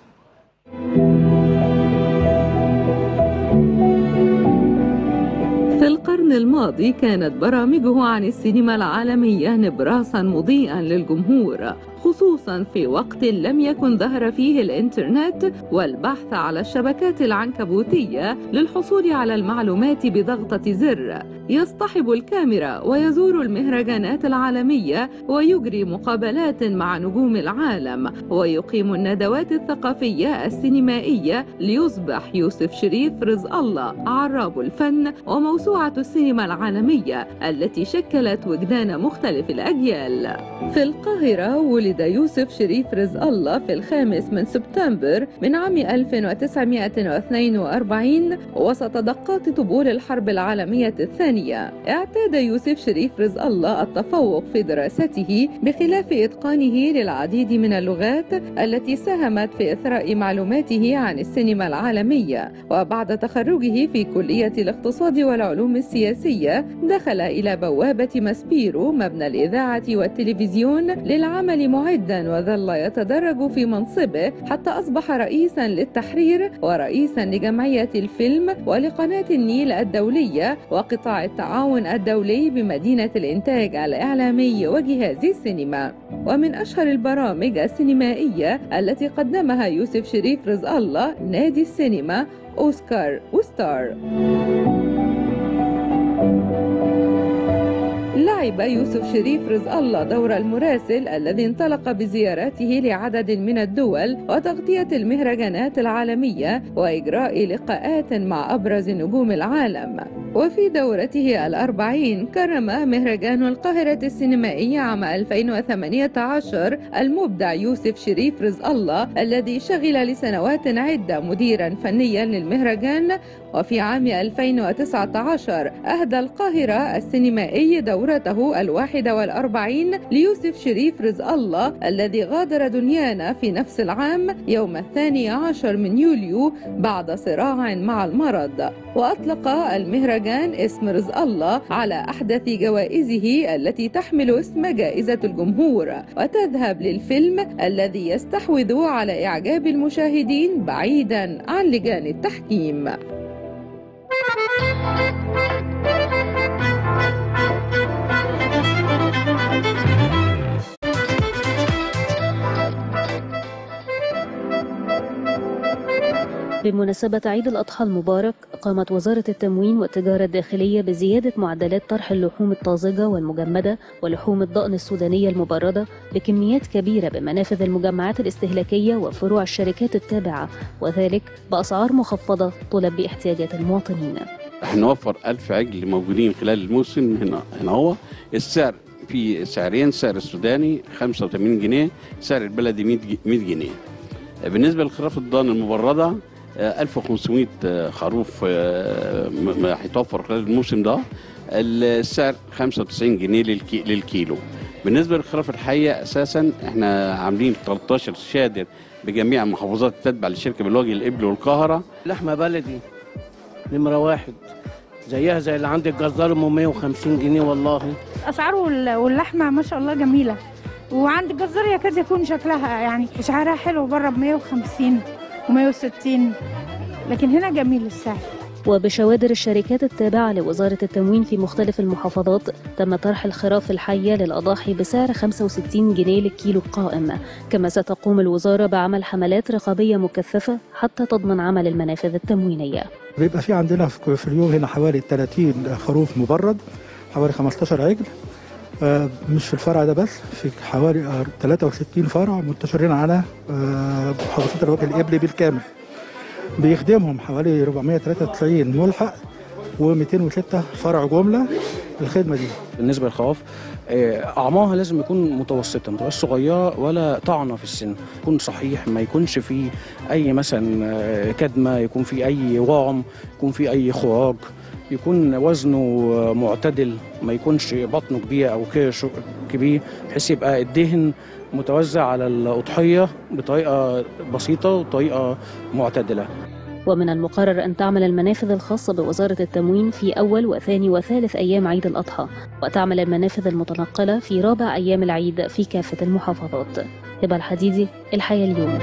في القرن الماضي كانت برامجه عن السينما العالمية نبراسا مضيئا للجمهور، خصوصا في وقت لم يكن ظهر فيه الإنترنت والبحث على الشبكات العنكبوتية للحصول على المعلومات بضغطة زر. يصطحب الكاميرا ويزور المهرجانات العالمية ويجري مقابلات مع نجوم العالم ويقيم الندوات الثقافية السينمائية ليصبح يوسف شريف رزق الله عراب الفن وموسوعة السينما العالمية التي شكلت وجدان مختلف الأجيال. في القاهرة ولد يوسف شريف رزق الله في 5 سبتمبر من عام 1942 وسط دقات طبول الحرب العالمية الثانية. اعتاد يوسف شريف رزق الله التفوق في دراسته بخلاف إتقانه للعديد من اللغات التي ساهمت في إثراء معلوماته عن السينما العالمية. وبعد تخرجه في كلية الاقتصاد والعلوم السياسية دخل إلى بوابة ماسبيرو مبنى الإذاعة والتلفزيون للعمل معدا، وظل يتدرج في منصبه حتى أصبح رئيسا للتحرير ورئيسا لجمعية الفيلم ولقناة النيل الدولية وقطاع التعاون الدولي بمدينة الإنتاج الإعلامي وجهاز السينما. ومن أشهر البرامج السينمائية التي قدمها يوسف شريف رزق الله نادي السينما، أوسكار وستار. لعب يوسف شريف رزق الله دور المراسل الذي انطلق بزياراته لعدد من الدول وتغطية المهرجانات العالمية وإجراء لقاءات مع أبرز نجوم العالم. وفي دورته 40 كرم مهرجان القاهرة السينمائي عام 2018 المبدع يوسف شريف رزق الله الذي شغل لسنوات عدة مديرا فنيا للمهرجان. وفي عام 2019 أهدى القاهرة السينمائي دورته 41 ليوسف شريف رزق الله الذي غادر دنيانا في نفس العام يوم 12 من يوليو بعد صراع مع المرض. وأطلق المهرجان اسم رزق الله على أحدث جوائزه التي تحمل اسم جائزة الجمهور وتذهب للفيلم الذي يستحوذ على إعجاب المشاهدين بعيدا عن لجان التحكيم. بمناسبة عيد الأضحى المبارك قامت وزارة التموين والتجارة الداخلية بزيادة معدلات طرح اللحوم الطازجة والمجمدة ولحوم الضأن السودانية المبردة بكميات كبيرة بمنافذ المجمعات الاستهلاكية وفروع الشركات التابعة، وذلك بأسعار مخفضة تلبي باحتياجات المواطنين. هنوفر 1000 عجل موجودين خلال الموسم. هنا هو السعر في سعرين، سعر السوداني 85 جنيه، سعر البلدي 100 جنيه. بالنسبة لخراف الضان المبردة 1500 خروف هيتوفر خلال الموسم ده، السعر 95 جنيه للكيلو. بالنسبة للخراف الحية أساسا احنا عاملين 13 شادر بجميع المحافظات التابعة للشركة بالوجه الإبل والقاهرة. لحمة بلدي نمرة 1 زيها زي اللي عند الجزار 150 جنيه والله. أسعار واللحمة ما شاء الله جميلة، وعند الجزار يكاد يكون شكلها يعني سعرها حلو، بره ب 150 و160، لكن هنا جميل السعر. وبشوادر الشركات التابعة لوزارة التموين في مختلف المحافظات تم طرح الخراف الحية للأضاحي بسعر 65 جنيه للكيلو القائم. كما ستقوم الوزارة بعمل حملات رقابية مكثفة حتى تضمن عمل المنافذ التموينية. بيبقى في عندنا في اليوم هنا حوالي 30 خروف مبرد، حوالي 15 عجل، مش في الفرع ده بس، في حوالي 63 فرع منتشرين على محافظات الوجه الإبلي بالكامل. بيخدمهم حوالي 493 ملحق و206 فرع جملة الخدمة دي. بالنسبة للخواف أعمارها لازم يكون متوسطة، ما تبقاش صغيرة ولا طعنة في السن، يكون صحيح، ما يكونش فيه أي مثلا كدمة، يكون فيه أي ورم، يكون فيه أي خراج، يكون وزنه معتدل، ما يكونش بطنه كبير أو كرش كبير، بحيث يبقى الدهن متوزع على الأضحية بطريقة بسيطة وطريقة معتدلة. ومن المقرر أن تعمل المنافذ الخاصة بوزارة التموين في أول وثاني وثالث أيام عيد الأضحى، وتعمل المنافذ المتنقلة في رابع أيام العيد في كافة المحافظات. هبة الحديدي، الحياة اليوم.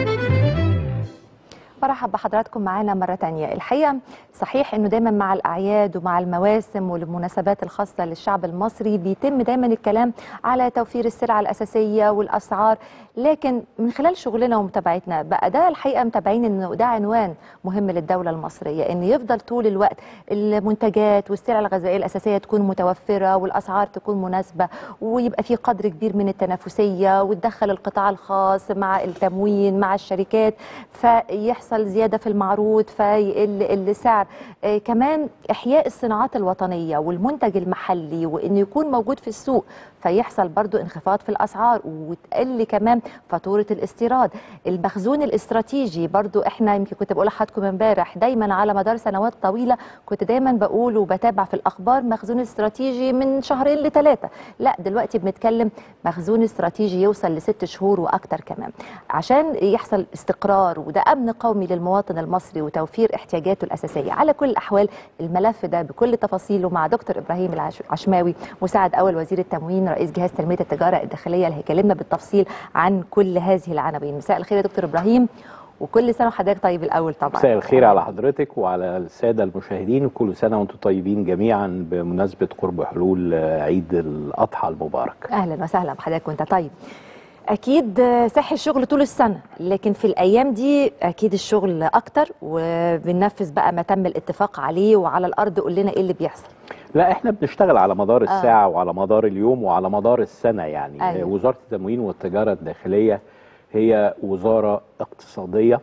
برحب بحضراتكم معانا مرة تانية. الحقيقة صحيح انه دايما مع الاعياد ومع المواسم والمناسبات الخاصة للشعب المصري بيتم دايما الكلام على توفير السلع الاساسية والاسعار، لكن من خلال شغلنا ومتابعتنا بقى ده الحقيقة متابعين انه ده عنوان مهم للدولة المصرية، ان يفضل طول الوقت المنتجات والسلع الغذائية الاساسية تكون متوفرة والاسعار تكون مناسبة، ويبقى في قدر كبير من التنافسية، وتدخل القطاع الخاص مع التموين مع الشركات فيحصل زيادة في المعروض فيقل السعر. كمان إحياء الصناعات الوطنية والمنتج المحلي وإنه يكون موجود في السوق فيحصل برضو انخفاض في الأسعار وتقل كمان فاتورة الاستيراد. المخزون الاستراتيجي برضو احنا يمكن كنت بقول لحضراتكم امبارح دايما على مدار سنوات طويلة كنت دايما بقول وبتابع في الأخبار مخزون استراتيجي من 2 ل3، لا دلوقتي بنتكلم مخزون استراتيجي يوصل ل6 شهور وأكتر كمان عشان يحصل استقرار، وده أمن قومي للمواطن المصري وتوفير احتياجاته الأساسية. على كل الأحوال الملف ده بكل تفاصيله مع دكتور إبراهيم العشماوي مساعد أول وزير التموين رئيس جهاز تنمية التجارة الداخلية اللي هيكلمنا بالتفصيل عن كل هذه العناوين. مساء الخير يا دكتور إبراهيم، وكل سنة وحضرتك طيب الأول طبعا. مساء الخير على حضرتك وعلى السادة المشاهدين، وكل سنة وانتم طيبين جميعا بمناسبة قرب حلول عيد الأضحى المبارك. أهلا وسهلا بحضرتك وانت طيب. أكيد صحي الشغل طول السنة، لكن في الأيام دي أكيد الشغل أكتر وبننفذ بقى ما تم الاتفاق عليه، وعلى الأرض قول لنا إيه اللي بيحصل. لا احنا بنشتغل على مدار الساعة وعلى مدار اليوم وعلى مدار السنة يعني. أيوة. وزارة التموين والتجارة الداخلية هي وزارة اقتصادية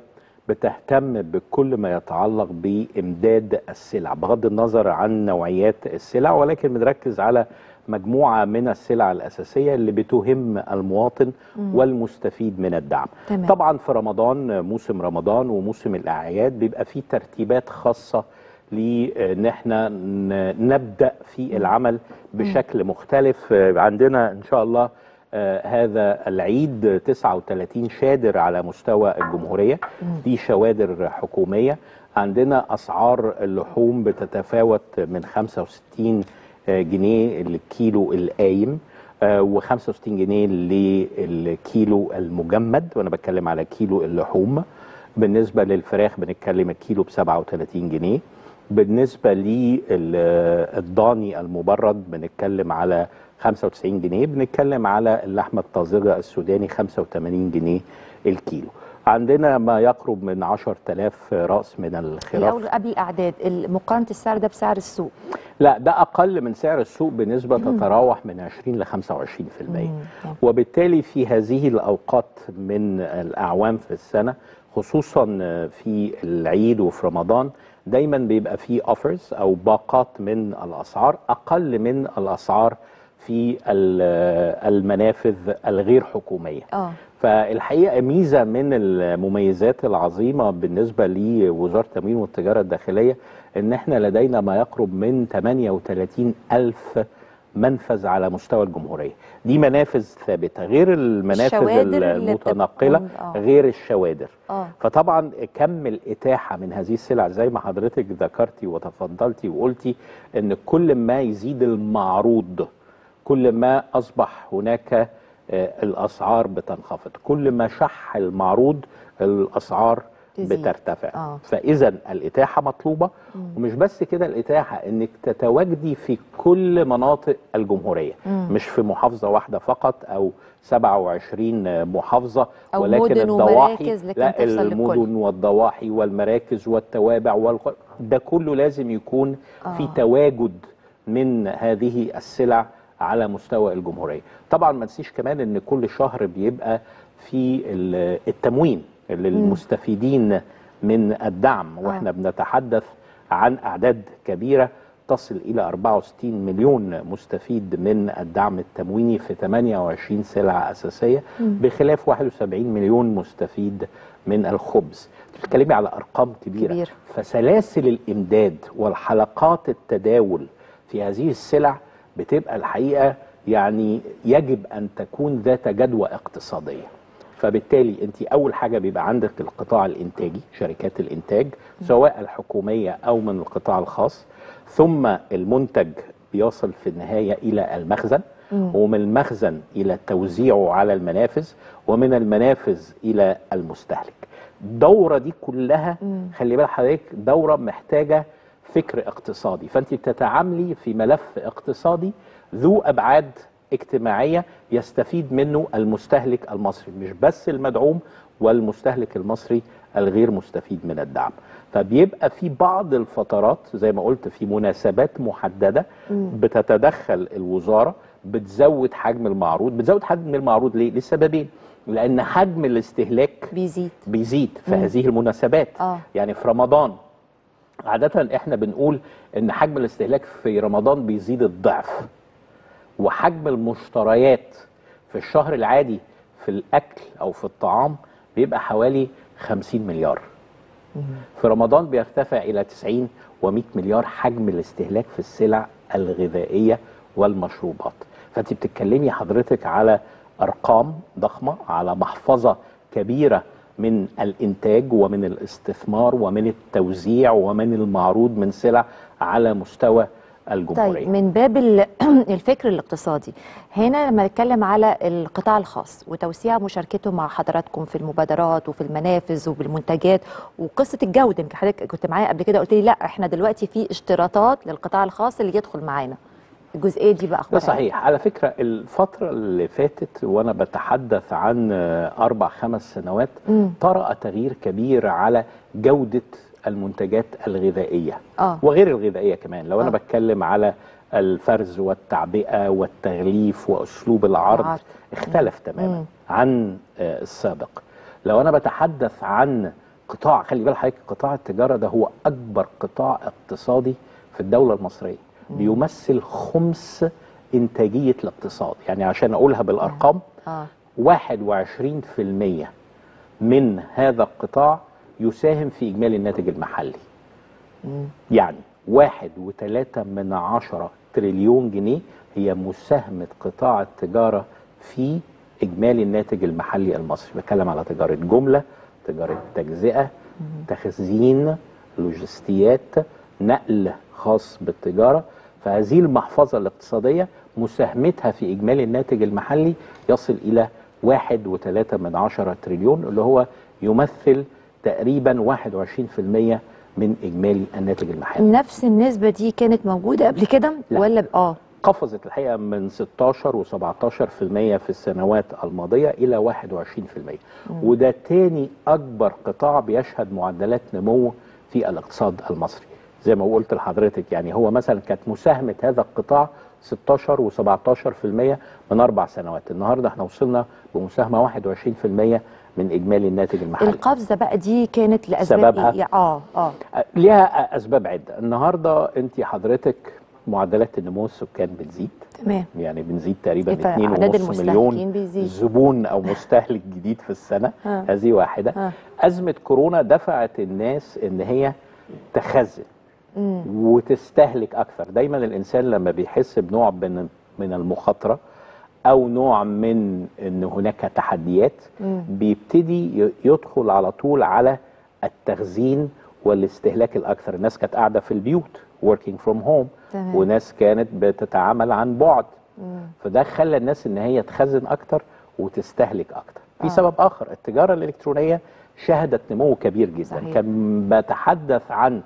بتهتم بكل ما يتعلق بإمداد السلع بغض النظر عن نوعيات السلع، ولكن بنركز على مجموعة من السلع الأساسية اللي بتهم المواطن والمستفيد من الدعم. تمام. طبعا في رمضان، موسم رمضان وموسم الأعياد بيبقى فيه ترتيبات خاصة لان احنا نبدأ في العمل بشكل مختلف. عندنا ان شاء الله هذا العيد 39 شادر على مستوى الجمهورية، دي شوادر حكومية. عندنا أسعار اللحوم بتتفاوت من 65 جنيه للكيلو القايم و65 جنيه للكيلو المجمد، وأنا بتكلم على كيلو اللحوم. بالنسبة للفراخ بنتكلم الكيلو ب37 جنيه. بالنسبة للضاني المبرد بنتكلم على 95 جنيه. بنتكلم على اللحمة الطازجة السوداني 85 جنيه الكيلو. عندنا ما يقرب من 10,000 رأس من الخراف. الأول قبل الأعداد، مقارنة السعر ده بسعر السوق؟ لا، ده أقل من سعر السوق بنسبة تتراوح من 20 ل 25%. وبالتالي في هذه الأوقات من الأعوام في السنة، خصوصا في العيد وفي رمضان، دايما بيبقى فيه اوفرز او باقات من الاسعار اقل من الاسعار في المنافذ الغير حكوميه. فالحقيقه ميزه من المميزات العظيمه بالنسبه لوزاره التموين والتجاره الداخليه ان احنا لدينا ما يقرب من 38,000 منفذ على مستوى الجمهوريه. دي منافذ ثابته غير المنافذ المتنقله، غير الشوادر. فطبعا كم الاتاحه من هذه السلع زي ما حضرتك ذكرتي وتفضلتي وقلتي ان كل ما يزيد المعروض كل ما اصبح هناك الاسعار بتنخفض، كل ما شح المعروض الاسعار بترتفع. فاذا الاتاحه مطلوبه. ومش بس كده، الاتاحه انك تتواجدي في كل مناطق الجمهوريه، مش في محافظه واحده فقط او 27 محافظه، أو ولكن مدن الضواحي، لا، المدن والضواحي والمراكز والتوابع ده كله لازم يكون في تواجد من هذه السلع على مستوى الجمهوريه. طبعا ما نسيش كمان ان كل شهر بيبقى في التموين للمستفيدين من الدعم، واحنا بنتحدث عن اعداد كبيره تصل الى 64 مليون مستفيد من الدعم التمويني في 28 سلعه اساسيه، بخلاف 71 مليون مستفيد من الخبز. بتتكلمي على ارقام كبيره. فسلاسل الامداد والحلقات التداول في هذه السلع بتبقى الحقيقه يعني يجب ان تكون ذات جدوى اقتصاديه. فبالتالي انت اول حاجه بيبقى عندك القطاع الانتاجي، شركات الانتاج سواء الحكوميه او من القطاع الخاص، ثم المنتج بيصل في النهايه الى المخزن، ومن المخزن الى توزيعه على المنافذ، ومن المنافذ الى المستهلك. الدوره دي كلها خلي بالك حضرتك دوره محتاجه فكر اقتصادي، فانت بتتعاملي في ملف اقتصادي ذو ابعاد اجتماعيه يستفيد منه المستهلك المصري، مش بس المدعوم، والمستهلك المصري الغير مستفيد من الدعم. فبيبقى في بعض الفترات زي ما قلت في مناسبات محدده بتتدخل الوزاره، بتزود حجم المعروض. بتزود حجم المعروض ليه؟ لسببين: لان حجم الاستهلاك بيزيد في هذه المناسبات. يعني في رمضان عاده احنا بنقول ان حجم الاستهلاك في رمضان بيزيد الضعف، وحجم المشتريات في الشهر العادي في الأكل أو في الطعام بيبقى حوالي 50 مليار. في رمضان بيرتفع إلى 90 و100 مليار حجم الاستهلاك في السلع الغذائية والمشروبات. فأنت بتتكلمي حضرتك على أرقام ضخمة، على محفظة كبيرة من الإنتاج ومن الاستثمار ومن التوزيع ومن المعروض من سلع على مستوى الجمهورية. طيب، من باب الفكر الاقتصادي هنا لما نتكلم على القطاع الخاص وتوسيع مشاركته مع حضراتكم في المبادرات وفي المنافذ وبالمنتجات وقصة الجودة، يمكن حضرتك كنت معايا قبل كده قلت لي لا احنا دلوقتي في اشتراطات للقطاع الخاص اللي يدخل معانا، الجزئية دي بقى اخبارها؟ ده صحيح. على فكرة الفترة اللي فاتت وانا بتحدث عن 4-5 سنوات طرأ تغيير كبير على جودة المنتجات الغذائية وغير الغذائية كمان. لو أنا بتكلم على الفرز والتعبئة والتغليف وأسلوب العرض اختلف تماما عن السابق. لو أنا بتحدث عن قطاع، خلي بالك حضرتك، قطاع التجاره ده هو اكبر قطاع اقتصادي في الدوله المصريه، بيمثل خمس انتاجيه الاقتصاد. يعني عشان اقولها بالارقام 21% من هذا القطاع يساهم في اجمالي الناتج المحلي. يعني 1.3 تريليون جنيه هي مساهمه قطاع التجاره في اجمالي الناتج المحلي المصري. بتكلم على تجاره جمله، تجاره تجزئه، تخزين، لوجستيات، نقل خاص بالتجاره. فهذه المحفظه الاقتصاديه مساهمتها في اجمالي الناتج المحلي يصل الى 1.3 تريليون، اللي هو يمثل تقريبا 21% من اجمالي الناتج المحلي. نفس النسبه دي كانت موجوده قبل كده ولا قفزت الحقيقه من 16 و17% في السنوات الماضيه الى 21%. وده تاني اكبر قطاع بيشهد معدلات نمو في الاقتصاد المصري. زي ما قلت لحضرتك، يعني هو مثلا كانت مساهمه هذا القطاع 16 و17% من 4 سنوات، النهارده احنا وصلنا بمساهمه 21% من اجمالي الناتج المحلي. القفزه بقى دي كانت لاسباب ايه؟ ليها اسباب عده. النهارده انت حضرتك معدلات النمو السكان بتزيد، تمام، يعني بنزيد تقريبا 2.5 مليون زبون او مستهلك جديد في السنه. هذه واحده. ازمه كورونا دفعت الناس ان هي تخزن وتستهلك اكثر. دايما الانسان لما بيحس بنوع من المخاطره او نوع من ان هناك تحديات بيبتدي يدخل على طول على التخزين والاستهلاك الاكثر. الناس كانت قاعده في البيوت working from home، وناس كانت بتتعامل عن بعد، فده خلى الناس ان هي تخزن اكتر وتستهلك اكتر. في سبب اخر، التجاره الالكترونيه شهدت نمو كبير جدا. صحيح. كان بتحدث عن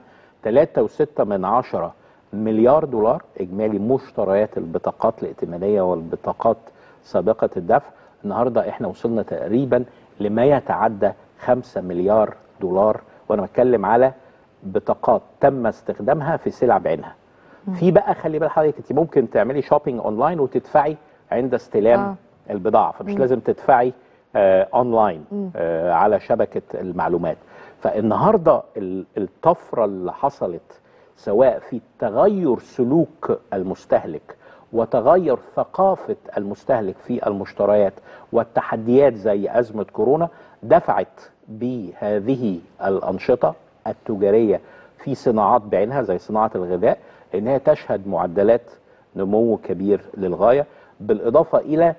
3.6 مليار دولار اجمالي مشتريات البطاقات الائتمانيه والبطاقات سابقه الدفع. النهارده احنا وصلنا تقريبا لما يتعدى 5 مليار دولار، وانا بتكلم على بطاقات تم استخدامها في سلع بعينها. في بقى خلي بال حضرتك، انت ممكن تعملي شوبينج اونلاين وتدفعي عند استلام البضاعه، فمش لازم تدفعي اونلاين على شبكه المعلومات. فالنهارده الطفره اللي حصلت سواء في تغير سلوك المستهلك وتغير ثقافه المستهلك في المشتريات والتحديات زي ازمه كورونا دفعت بهذه الانشطه التجاريه في صناعات بعينها زي صناعه الغذاء انها تشهد معدلات نمو كبير للغايه، بالاضافه الى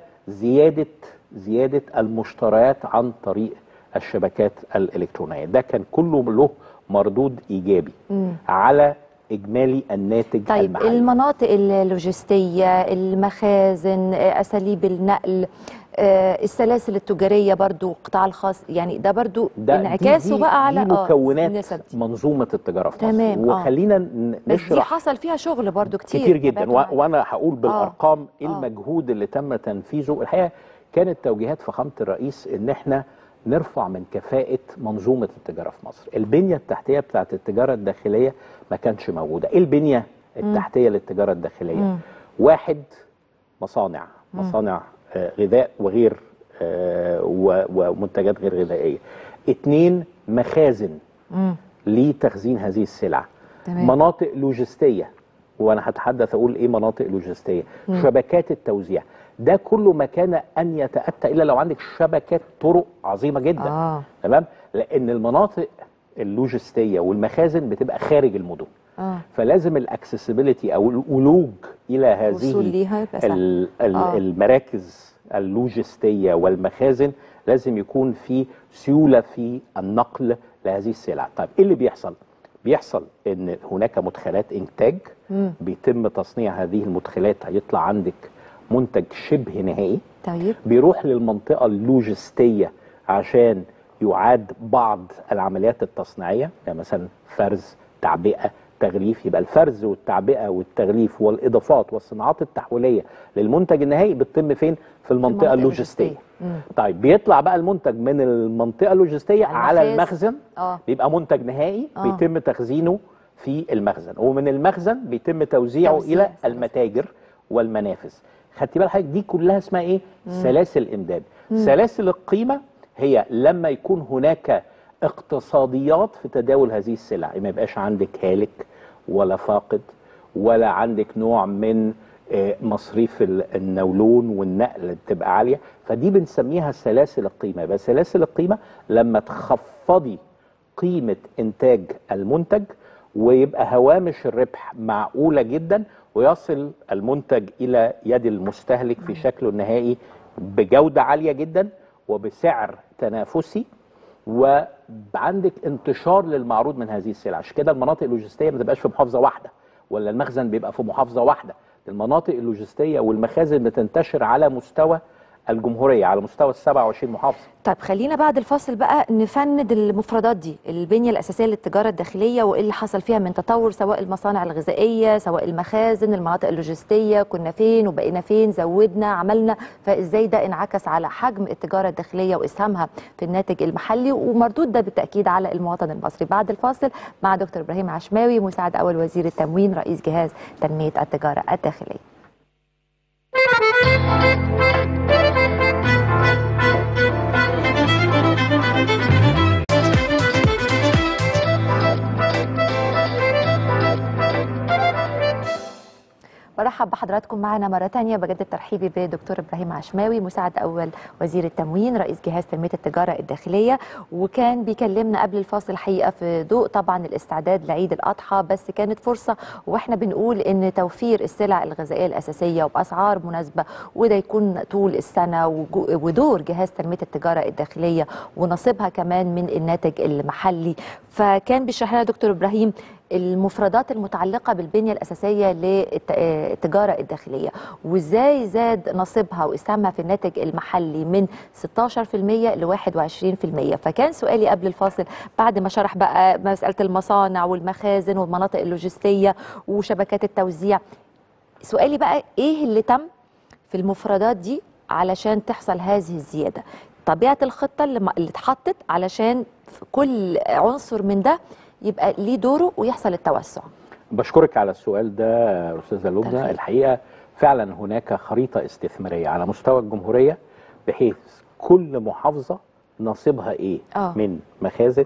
زياده المشتريات عن طريق الشبكات الالكترونيه. ده كان كله له مردود ايجابي على اجمالي الناتج المحلي. المناطق اللوجستيه، المخازن، اساليب النقل، السلاسل التجاريه برضو، القطاع الخاص، يعني ده برضو انعكاسه بقى على مكونات منظومه التجاره في مصر. وخلينا نشرح، بس دي حصل فيها شغل برضو كتير جدا. وانا هقول بالارقام المجهود اللي تم تنفيذه. الحقيقه كانت توجيهات فخامه الرئيس ان احنا نرفع من كفاءه منظومه التجاره في مصر. البنيه التحتيه بتاعت التجاره الداخليه ما كانش موجوده. ايه البنيه التحتيه للتجاره الداخليه؟ 1 مصانع غذاء وغير ومنتجات غير غذائيه. 2 مخازن لتخزين هذه السلع. مناطق لوجستيه، وانا هتحدث اقول ايه مناطق لوجستيه. شبكات التوزيع. ده كله ما كان ان يتاتى الا لو عندك شبكات طرق عظيمه جدا. تمام، لان المناطق اللوجستيه والمخازن بتبقى خارج المدن. فلازم الاكسسبيليتي او الولوج الى هذه المراكز اللوجستيه والمخازن لازم يكون في سيوله في النقل لهذه السلع. طيب ايه اللي بيحصل؟ بيحصل ان هناك مدخلات انتاج بيتم تصنيع هذه المدخلات، هيطلع عندك منتج شبه نهائي. طيب بيروح للمنطقه اللوجستيه عشان يعاد بعض العمليات التصنيعيه، يعني مثلا فرز، تعبئه، تغليف. يبقى الفرز والتعبئه والتغليف والاضافات والصناعات التحويليه للمنتج النهائي بتتم فين؟ في المنطقه اللوجستيه. طيب بيطلع بقى المنتج من المنطقه اللوجستيه على المخزن، بيبقى منتج نهائي بيتم تخزينه في المخزن، ومن المخزن بيتم توزيعه الى المتاجر والمنافذ. خدتي بال حضرتك؟ دي كلها اسمها ايه؟ سلاسل امداد. سلاسل القيمه هي لما يكون هناك اقتصاديات في تداول هذه السلع، ما يبقاش عندك هالك ولا فاقد ولا عندك نوع من مصاريف النولون والنقل تبقى عاليه. فدي بنسميها سلاسل القيمه. يبقى سلاسل القيمه لما تخفضي قيمه انتاج المنتج ويبقى هوامش الربح معقوله جدا، ويصل المنتج الى يد المستهلك في شكله النهائي بجوده عاليه جدا وبسعر تنافسي، وعندك انتشار للمعروض من هذه السلع. عشان كده المناطق اللوجستيه ما تبقاش في محافظه واحده، ولا المخزن بيبقى في محافظه واحده. المناطق اللوجستيه والمخازن بتنتشر على مستوى الجمهوريه، على مستوى 27 محافظه. طيب خلينا بعد الفاصل بقى نفند المفردات دي، البنيه الاساسيه للتجاره الداخليه وايه اللي حصل فيها من تطور، سواء المصانع الغذائيه، سواء المخازن، المناطق اللوجستيه، كنا فين وبقينا فين، زودنا عملنا، فازاي ده انعكس على حجم التجاره الداخليه واسهامها في الناتج المحلي، ومردود ده بالتاكيد على المواطن المصري. بعد الفاصل مع دكتور ابراهيم عشماوي، مساعد اول وزير التموين، رئيس جهاز تنميه التجاره الداخليه. برحب بحضراتكم معنا مرة تانية، بجدد ترحيبي بدكتور إبراهيم عشماوي، مساعد أول وزير التموين، رئيس جهاز تنمية التجارة الداخلية. وكان بيكلمنا قبل الفاصل الحقيقة في ضوء طبعا الاستعداد لعيد الأضحى، بس كانت فرصة وإحنا بنقول إن توفير السلع الغذائية الأساسية وبأسعار مناسبة، وده يكون طول السنة، ودور جهاز تنمية التجارة الداخلية ونصيبها كمان من الناتج المحلي. فكان بيشرح لنا دكتور إبراهيم المفردات المتعلقة بالبنية الأساسية للتجارة الداخلية، وإزاي زاد نصيبها وإسهامها في الناتج المحلي من 16% ل 21%. فكان سؤالي قبل الفاصل بعد ما شرح بقى مسألة المصانع والمخازن والمناطق اللوجستية وشبكات التوزيع، سؤالي بقى إيه اللي تم في المفردات دي علشان تحصل هذه الزيادة؟ طبيعة الخطة اللي اتحطت علشان كل عنصر من ده يبقى ليه دوره ويحصل التوسع. بشكرك على السؤال ده أستاذة لبنى. الحقيقة فعلا هناك خريطة استثمارية على مستوى الجمهورية، بحيث كل محافظة نصيبها ايه من مخازن،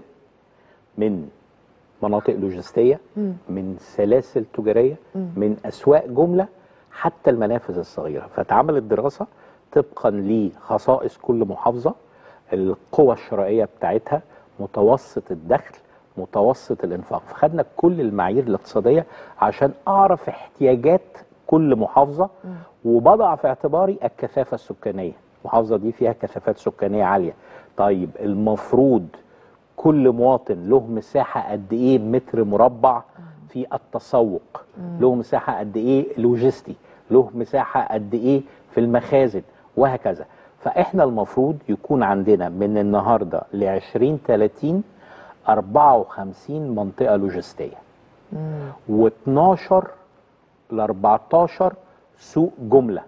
من مناطق لوجستية، من سلاسل تجارية، من أسواق جملة، حتى المنافذ الصغيرة. فتعملت دراسة طبقا لخصائص كل محافظة، القوى الشرائية بتاعتها، متوسط الدخل، متوسط الانفاق. فخدنا كل المعايير الاقتصاديه عشان اعرف احتياجات كل محافظه، وبضع في اعتباري الكثافه السكانيه. المحافظه دي فيها كثافات سكانيه عاليه، طيب المفروض كل مواطن له مساحه قد ايه متر مربع في التسوق، له مساحه قد ايه لوجستي، له مساحه قد ايه في المخازن، وهكذا. فاحنا المفروض يكون عندنا من النهارده ل 2030 54 منطقة لوجستية، و12 ل 14 سوق جملة،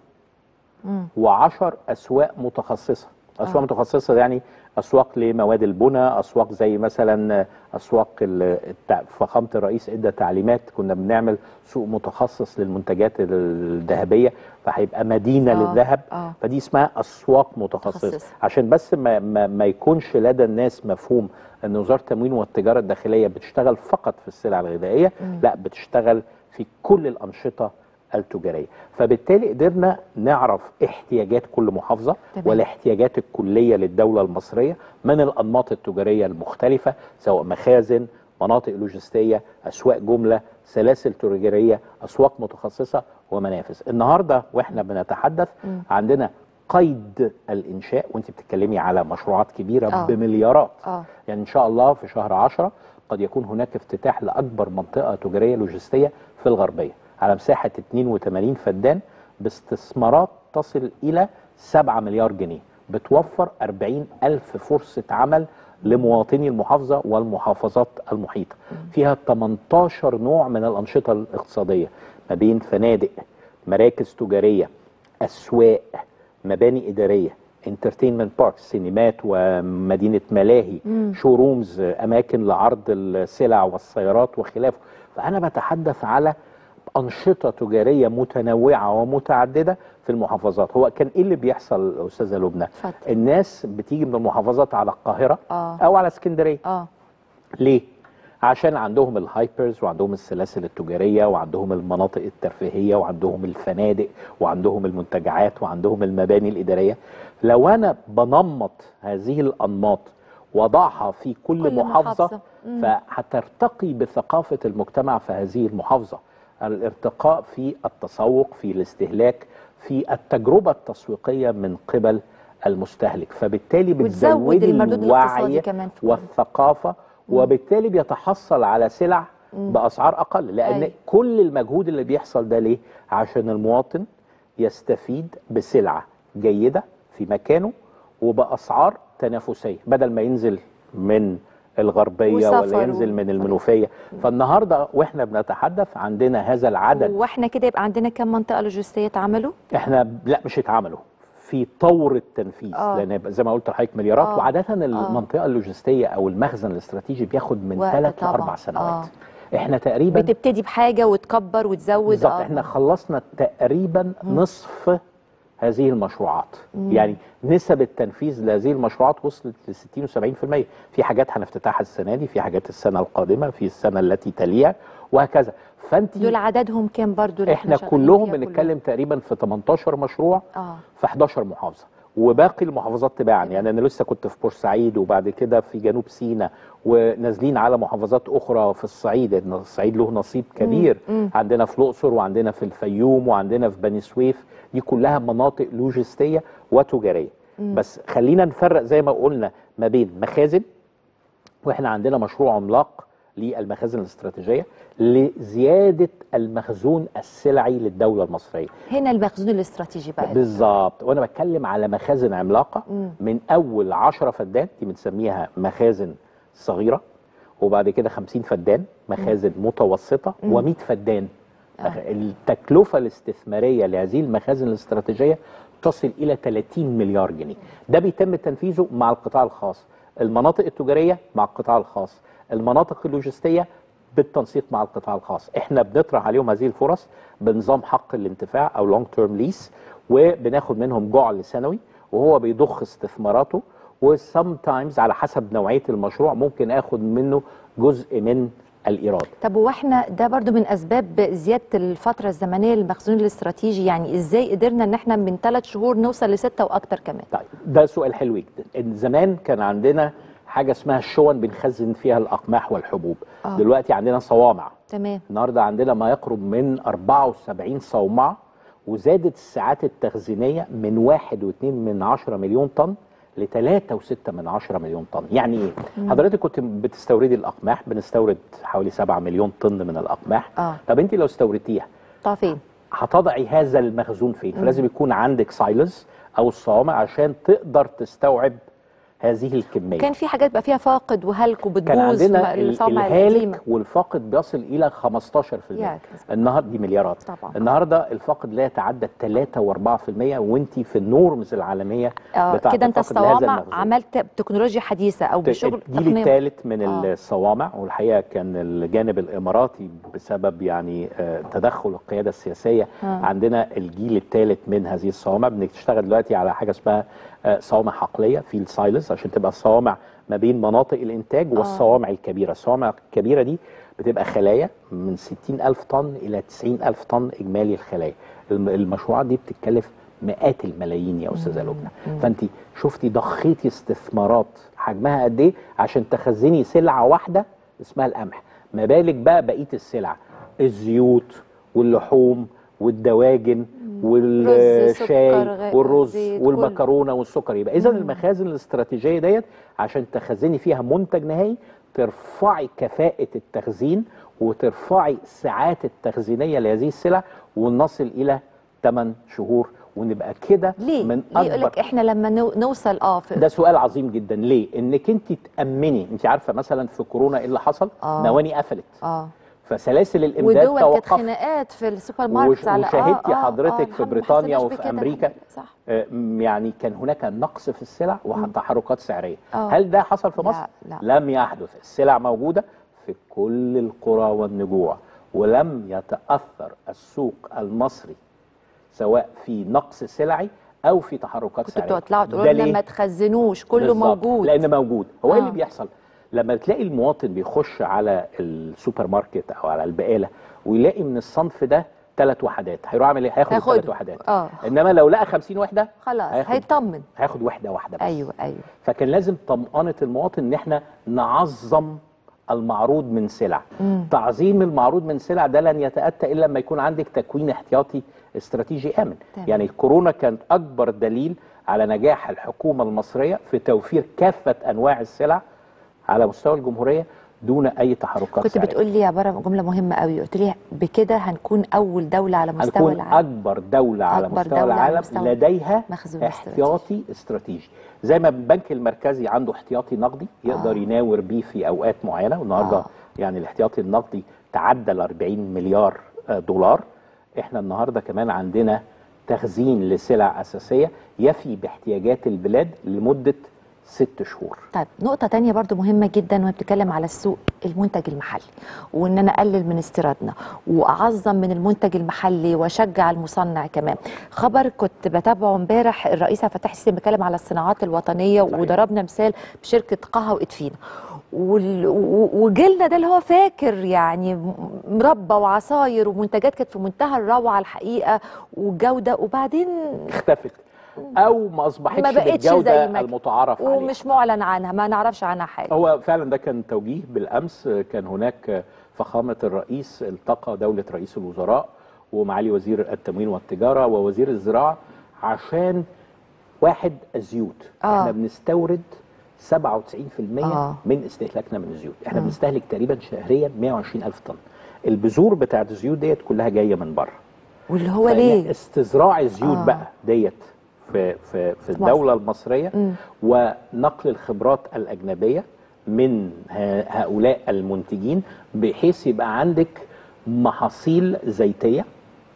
و10 أسواق متخصصة. أسواق متخصصة يعني أسواق لمواد البناء، أسواق زي مثلا أسواق فخامة الرئيس إدى تعليمات كنا بنعمل سوق متخصص للمنتجات الذهبية، فهيبقى مدينة للذهب. فدي اسمها أسواق متخصصة. عشان بس ما يكونش لدى الناس مفهوم أن وزارة التموين والتجارة الداخلية بتشتغل فقط في السلع الغذائية، لا، بتشتغل في كل الأنشطة التجارية. فبالتالي قدرنا نعرف احتياجات كل محافظة والاحتياجات الكلية للدولة المصرية من الأنماط التجارية المختلفة، سواء مخازن، مناطق لوجستية، أسواق جملة، سلاسل تجارية، أسواق متخصصة، ومنافذ. النهاردة وإحنا بنتحدث عندنا قيد الإنشاء، وانت بتتكلمي على مشروعات كبيرة بمليارات. يعني إن شاء الله في شهر 10 قد يكون هناك افتتاح لأكبر منطقة تجارية لوجستية في الغربية على مساحة 82 فدان باستثمارات تصل إلى 7 مليار جنيه، بتوفر 40,000 فرصة عمل لمواطني المحافظة والمحافظات المحيطة. فيها 18 نوع من الأنشطة الاقتصادية، ما بين فنادق، مراكز تجارية، أسواق، مباني إدارية، انترتينمنت بارك، سينمات ومدينة ملاهي، شورومز، أماكن لعرض السلع والسيارات وخلافه. فأنا بتحدث على أنشطة تجارية متنوعة ومتعددة في المحافظات. هو كان إيه اللي بيحصل أستاذة لبنى؟ الناس بتيجي من المحافظات على القاهرة أو على اسكندرية. ليه؟ عشان عندهم الهايبرز وعندهم السلاسل التجارية وعندهم المناطق الترفيهية وعندهم الفنادق وعندهم المنتجعات وعندهم المباني الإدارية. لو أنا بنمط هذه الأنماط وضعها في كل محافظة فهترتقي بثقافة المجتمع في هذه المحافظة. الارتقاء في التسوق، في الاستهلاك، في التجربة التسويقية من قبل المستهلك، فبالتالي بتزود الوعي والثقافة، وبالتالي بيتحصل على سلع بأسعار أقل. لأن كل المجهود اللي بيحصل ده ليه؟ عشان المواطن يستفيد بسلعة جيدة في مكانه وبأسعار تنافسية، بدل ما ينزل من الغربية ولا ينزل من المنوفية. فالنهاردة واحنا بنتحدث عندنا هذا العدد. واحنا كده يبقى عندنا كم منطقة لوجستية اتعملوا؟ احنا لا مش اتعملوا، في طور التنفيذ. لان زي ما قلت لحضرتك مليارات. وعادة المنطقة اللوجستية او المخزن الاستراتيجي بياخد من 3 ل 4 سنوات. احنا تقريبا بتبتدي بحاجة وتكبر وتزود. بالظبط. احنا خلصنا تقريبا نصف هذه المشروعات. يعني نسب التنفيذ لهذه المشروعات وصلت ل 60 و 70%. في حاجات هنفتتحها السنه دي، في حاجات السنه القادمه، في السنه التي تليها، وهكذا. فانت دول عددهم كام برضو؟ احنا كلهم بنتكلم تقريبا في 18 مشروع في 11 محافظه، وباقي المحافظات تباعا. يعني انا لسه كنت في بورسعيد وبعد كده في جنوب سيناء، ونازلين على محافظات اخرى في الصعيد. الصعيد له نصيب كبير. عندنا في الاقصر وعندنا في الفيوم وعندنا في بني سويف. دي كلها مناطق لوجستيه وتجاريه. بس خلينا نفرق زي ما قلنا ما بين مخازن، واحنا عندنا مشروع عملاق للمخازن الاستراتيجية لزيادة المخزون السلعي للدولة المصرية. هنا المخزون الاستراتيجي بقى بالظبط. وانا بتكلم على مخازن عملاقة من اول 10 فدان، دي بنسميها مخازن صغيرة، وبعد كده 50 فدان مخازن متوسطة، و100 فدان. التكلفة الاستثمارية لهذه المخازن الاستراتيجية تصل إلى 30 مليار جنيه. ده بيتم تنفيذه مع القطاع الخاص، المناطق التجارية مع القطاع الخاص، المناطق اللوجستية بالتنسيق مع القطاع الخاص. احنا بنطرح عليهم هذه الفرص بنظام حق الانتفاع او لونج تيرم ليس، وبناخد منهم جعل سنوي وهو بيضخ استثماراته، وسام تايمز على حسب نوعية المشروع ممكن اخد منه جزء من الإيراد. طب واحنا ده برضو من اسباب زياده الفتره الزمنيه للمخزون الاستراتيجي، يعني ازاي قدرنا ان احنا من 3 شهور نوصل ل6 واكتر كمان؟ طيب ده سؤال حلو جدا. زمان كان عندنا حاجه اسمها الشون بنخزن فيها الاقماح والحبوب. دلوقتي عندنا صوامع. تمام. النهارده عندنا ما يقرب من 74 صومعه، وزادت الساعات التخزينيه من 1.2 مليون طن ل 3.6 مليون طن. يعني ايه؟ حضرتك كنت بتستوردي الاقماح، بنستورد حوالي 7 مليون طن من الاقماح. طب انت لو استوردتيها فين؟ هتضعي هذا المخزون فين؟ فلازم يكون عندك سايلز او الصوامع عشان تقدر تستوعب هذه الكميه. كان في حاجات بقى فيها فاقد وهلك وبتبوظ. كان عندنا الهالك والفاقد بيصل الى 15%. النهارده دي مليارات طبعا. النهارده الفاقد لا يتعدى 3 و4%، وانت في النورمز العالميه بتاعت كده. انت الصوامع عملت بتكنولوجيا حديثه او بشغل الجيل الثالث من الصوامع، والحقيقه كان الجانب الاماراتي بسبب يعني تدخل القياده السياسيه. عندنا الجيل الثالث من هذه الصوامع. بنشتغل دلوقتي على حاجه اسمها صوامع حقليه في السايلز، عشان تبقى الصوامع ما بين مناطق الانتاج والصوامع الكبيره. الصوامع الكبيره دي بتبقى خلايا من 60,000 طن الى 90,000 طن اجمالي الخلايا. المشروعات دي بتتكلف مئات الملايين يا استاذه لبنى. فانت شفتي ضخيتي استثمارات حجمها قد ايه عشان تخزني سلعه واحده اسمها القمح، ما بالك بقى بقيه السلع، الزيوت واللحوم والدواجن والشاي والرز والمكرونه والسكر. يبقى اذا المخازن الاستراتيجيه ديت عشان تخزني فيها منتج نهائي، ترفعي كفاءه التخزين وترفعي الساعات التخزينيه لهذه السلع، ونصل الى 8 شهور، ونبقى كده من اكبر. ليه يقول لك احنا لما نوصل ده سؤال عظيم جدا. ليه؟ انك انت تامني. انت عارفه مثلا في كورونا ايه اللي حصل؟ مواني قفلت. فسلاسل الامداد توقفت، ودول كانت خناقات في السوبر ماركت على وشاهدتي حضرتك في بريطانيا وفي امريكا. صح. يعني كان هناك نقص في السلع وتحركات سعريه. هل ده حصل في مصر؟ لا. لم يحدث. السلع موجوده في كل القرى والنجوع ولم يتأثر السوق المصري سواء في نقص سلعي او في تحركات سعريه. كنتوا بتطلعوا تقولوا لنا ما تخزنوش، كله موجود. لان موجود. هو ايه اللي بيحصل؟ لما تلاقي المواطن بيخش على السوبر ماركت او على البقاله ويلاقي من الصنف ده 3 وحدات، هيروح عامل ايه؟ هياخد 3 وحدات. انما لو لقى 50 وحده خلاص هيطمن، هياخد وحده واحده بس. ايوه. فكان لازم طمأنة المواطن ان احنا نعظم المعروض من سلع. تعظيم المعروض من سلع ده لن يتأتى الا لما يكون عندك تكوين احتياطي استراتيجي امن. يعني الكورونا كانت اكبر دليل على نجاح الحكومه المصريه في توفير كافه انواع السلع على مستوى الجمهوريه دون اي تحركات كنت بتقول لي عباره جمله مهمه قوي، قلت لي بكده هنكون اول دوله على مستوى العالم، اكبر دوله على مستوى العالم لديها احتياطي استراتيجي. زي ما البنك المركزي عنده احتياطي نقدي يقدر يناور بيه في اوقات معينه، والنهارده يعني الاحتياطي النقدي تعدى ال 40 مليار دولار. احنا النهارده كمان عندنا تخزين لسلع اساسيه يفي باحتياجات البلاد لمده 6 شهور. طيب نقطة تانية برضو مهمة جدا وهي بتتكلم على السوق، المنتج المحلي، وان انا اقلل من استيرادنا واعظم من المنتج المحلي واشجع المصنع كمان. خبر كنت بتابعه امبارح، الرئيس عبد الفتاح السيسي بيتكلم على الصناعات الوطنية وضربنا مثال بشركة قهوة وإدفينا، وجيلنا ده اللي هو فاكر يعني مربى وعصاير ومنتجات كانت في منتهى الروعة الحقيقة والجودة، وبعدين اختفت او ما اصبحتش بالجوده المتعارف عليها ومش معلن عنها، ما نعرفش عنها حاجه. هو فعلا ده كان توجيه بالامس. كان هناك فخامه الرئيس التقى دوله رئيس الوزراء ومعالي وزير التموين والتجاره ووزير الزراعه عشان واحد الزيوت. احنا بنستورد 97% من استهلاكنا من الزيوت. احنا بنستهلك تقريبا شهريا 120,000 طن. البذور بتاعت الزيوت ديت كلها جايه من بره، واللي هو ليه استزراع الزيوت بقى ديت في الدولة المصرية ونقل الخبرات الأجنبية من هؤلاء المنتجين بحيث يبقى عندك محاصيل زيتية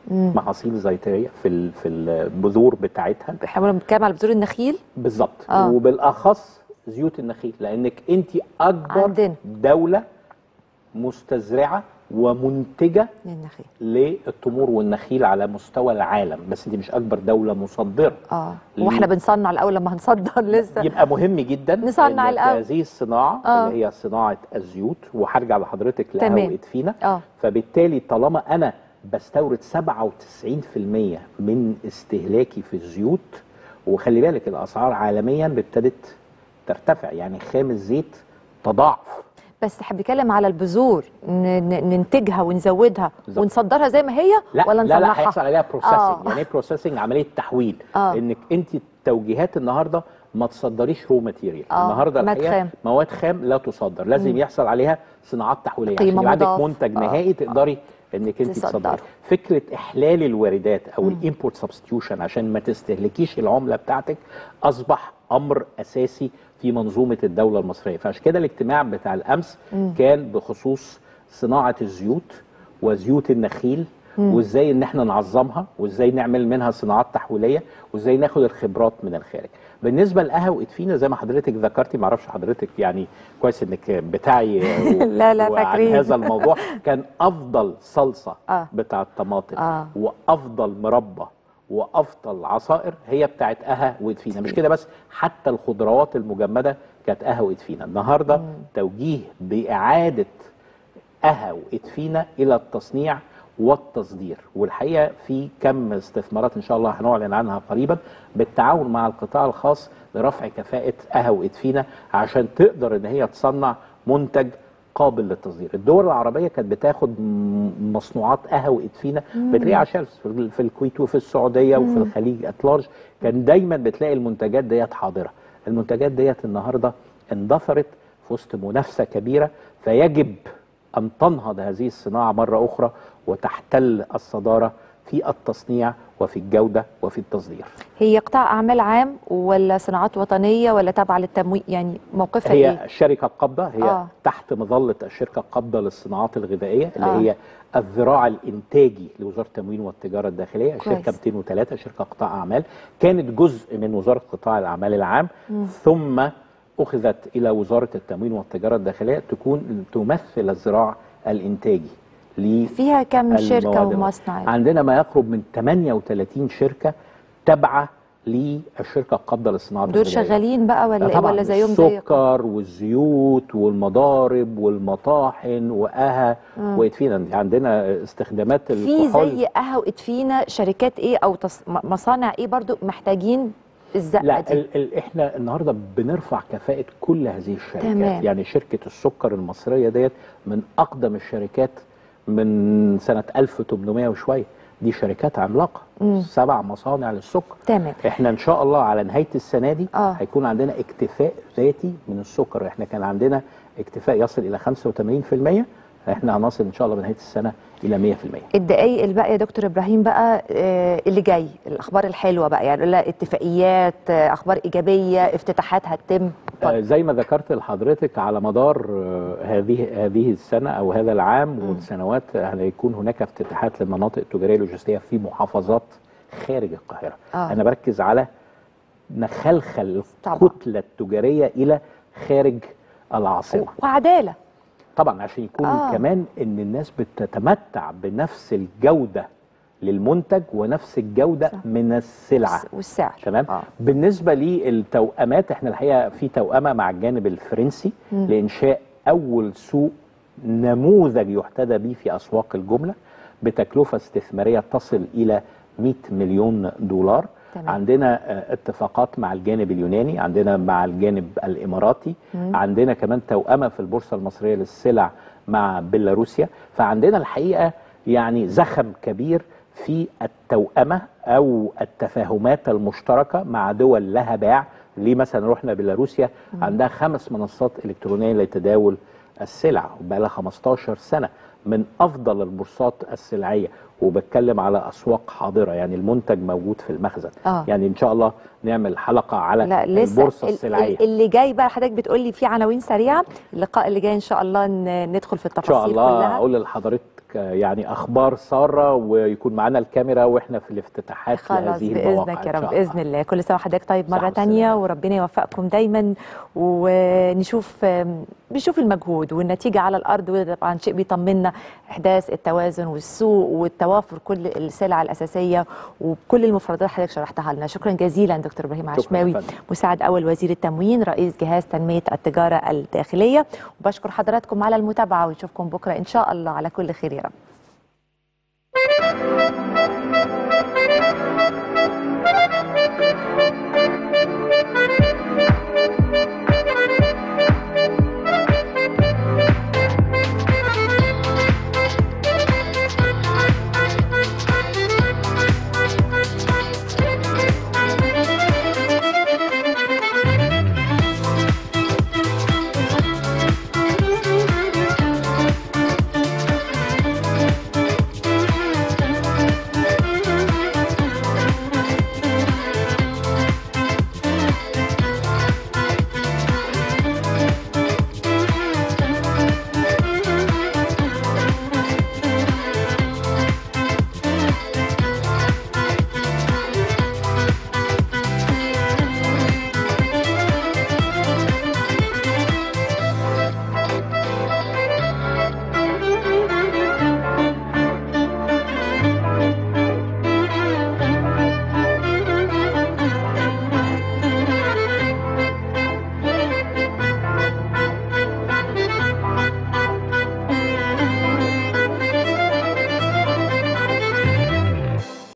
في البذور بتاعتها. احنا بنتكلم على بذور النخيل بالظبط، وبالأخص زيوت النخيل، لأنك أنت أكبر دولة مستزرعة ومنتجة للتمور والنخيل على مستوى العالم، بس انت مش اكبر دولة مصدرة. واحنا بنصنع الاول لما هنصدر لسه. يبقى مهم جدا نصنع الاول هذه الصناعة اللي هي صناعة الزيوت، وهرجع لحضرتك لقهوة إدفينا. فبالتالي طالما انا بستورد 97% من استهلاكي في الزيوت، وخلي بالك الاسعار عالميا ابتدت ترتفع، يعني خام الزيت تضاعف. بس حابب اتكلم على البذور، ننتجها ونزودها ونصدرها زي ما هي ولا نصنعها؟ لا هيحصل عليها بروسيسنج. يعني ايه بروسيسنج؟ عمليه تحويل. انك انت التوجيهات النهارده ما تصدريش رو ماتيريال. النهارده الحقيقه مواد خام لا تصدر، لازم يحصل عليها صناعات تحويليه عشان يبقى عندك منتج نهائي تقدري انك انت تصدري. فكره احلال الواردات او الامبورت سبستيوشن عشان ما تستهلكيش العمله بتاعتك اصبح امر اساسي في منظومه الدوله المصريه. فعشان كده الاجتماع بتاع الامس كان بخصوص صناعه الزيوت وزيوت النخيل، وازاي ان احنا نعظمها، وازاي نعمل منها صناعات تحويليه، وازاي ناخد الخبرات من الخارج. بالنسبه لقهوة إدفينا زي ما حضرتك ذكرتي، معرفش حضرتك يعني كويس انك بتاعي لا فاكرين هذا الموضوع. كان افضل صلصه بتاع الطماطم وافضل مربى وافضل عصائر هي بتاعت قهوة إدفينا. مش كده بس، حتى الخضروات المجمده كانت قهوة إدفينا. النهارده توجيه باعاده قهوة إدفينا الى التصنيع والتصدير، والحقيقه في كم استثمارات ان شاء الله هنعلن عنها قريبا بالتعاون مع القطاع الخاص لرفع كفاءه قهوة إدفينا عشان تقدر ان هي تصنع منتج قابل للتصدير. الدول العربيه كانت بتاخد مصنوعات قهوة إدفينا بتلاقيها على شلف في الكويت وفي السعوديه وفي الخليج اتلارج، كان دايما بتلاقي المنتجات ديت حاضره. المنتجات ديت النهارده اندثرت في وسط منافسه كبيره، فيجب أن تنهض هذه الصناعة مرة أخرى وتحتل الصدارة في التصنيع وفي الجودة وفي التصدير. هي قطاع أعمال عام ولا صناعات وطنية ولا تابعة للتموين؟ يعني موقفها هي إيه؟ الشركة قبضة، هي تحت مظلة الشركة قبضة للصناعات الغذائية اللي هي الذراع الإنتاجي لوزارة التموين والتجارة الداخلية. الشركة 203 شركة قطاع أعمال، كانت جزء من وزارة قطاع الأعمال العام ثم أخذت إلى وزارة التموين والتجارة الداخلية تكون تمثل الذراع الإنتاجي فيها كم شركه ومصنع؟ عندنا ما يقرب من 38 شركه تابعه للشركه القابضه للصناعه دول شغالين بقى ولا ايه ولا زيهم زي السكر والزيوت والمضارب والمطاحن واها وادفينا. عندنا استخدامات الكحول في زي اها وادفينا شركات ايه او مصانع ايه برضو محتاجين الزقه لا دي؟ احنا النهارده بنرفع كفاءه كل هذه الشركات. تمام. يعني شركه السكر المصريه ديت من اقدم الشركات من سنه 1800 وشويه، دي شركات عملاقه 7 مصانع للسكر. تمام. احنا ان شاء الله على نهايه السنه دي هيكون عندنا اكتفاء ذاتي من السكر. احنا كان عندنا اكتفاء يصل الى 85%، احنا هنصل ان شاء الله بنهايه السنه الى 100%. الدقايق الباقيه يا دكتور ابراهيم بقى اللي جاي الاخبار الحلوه بقى، يعني لا اتفاقيات، اخبار ايجابيه، افتتاحات هتتم. زي ما ذكرت لحضرتك على مدار هذه السنه او هذا العام والسنوات هيكون هناك افتتاحات للمناطق التجاريه اللوجستيه في محافظات خارج القاهره. انا بركز على نخلخل الكتله التجاريه الى خارج العاصمه وعداله طبعا عشان يكون كمان ان الناس بتتمتع بنفس الجوده للمنتج ونفس الجوده من السلعه والسعر. تمام. بالنسبه للتوأمات احنا الحقيقه في توأمه مع الجانب الفرنسي لانشاء اول سوق نموذج يحتذى به في اسواق الجمله بتكلفه استثماريه تصل الى 100 مليون دولار. تمام. عندنا اتفاقات مع الجانب اليوناني، عندنا مع الجانب الاماراتي، عندنا كمان توأمه في البورصه المصريه للسلع مع بيلاروسيا. فعندنا الحقيقه يعني زخم كبير في التوأمه او التفاهمات المشتركه مع دول لها باع. ليه مثلا رحنا بيلاروسيا عندها 5 منصات الكترونيه لتداول السلع وبقى لها 15 سنه، من افضل البورصات السلعيه، وبتكلم على اسواق حاضره، يعني المنتج موجود في المخزن. يعني ان شاء الله نعمل حلقه على البورصه السلعيه. اللي جاي بقى حضرتك بتقول لي في عناوين سريعه، اللقاء اللي جاي ان شاء الله ندخل في التفاصيل كلها. ان شاء الله اقول لحضرتك يعني اخبار ساره ويكون معانا الكاميرا واحنا في الافتتاحات لهذه المواقع. باذنك يا رب، باذن الله. كل سنه وحضرتك طيب مره ثانيه، وربنا يوفقكم دايما، ونشوف المجهود والنتيجه على الارض، وده طبعا شيء بيطمنا، احداث التوازن والسوق والتوافر كل السلع الاساسيه وبكل المفردات اللي حضرتك شرحتها لنا. شكرا جزيلا دكتور ابراهيم عشماوي، مساعد اول وزير التموين، رئيس جهاز تنميه التجاره الداخليه. وبشكر حضراتكم على المتابعه، ونشوفكم بكره ان شاء الله على كل خير يا رب.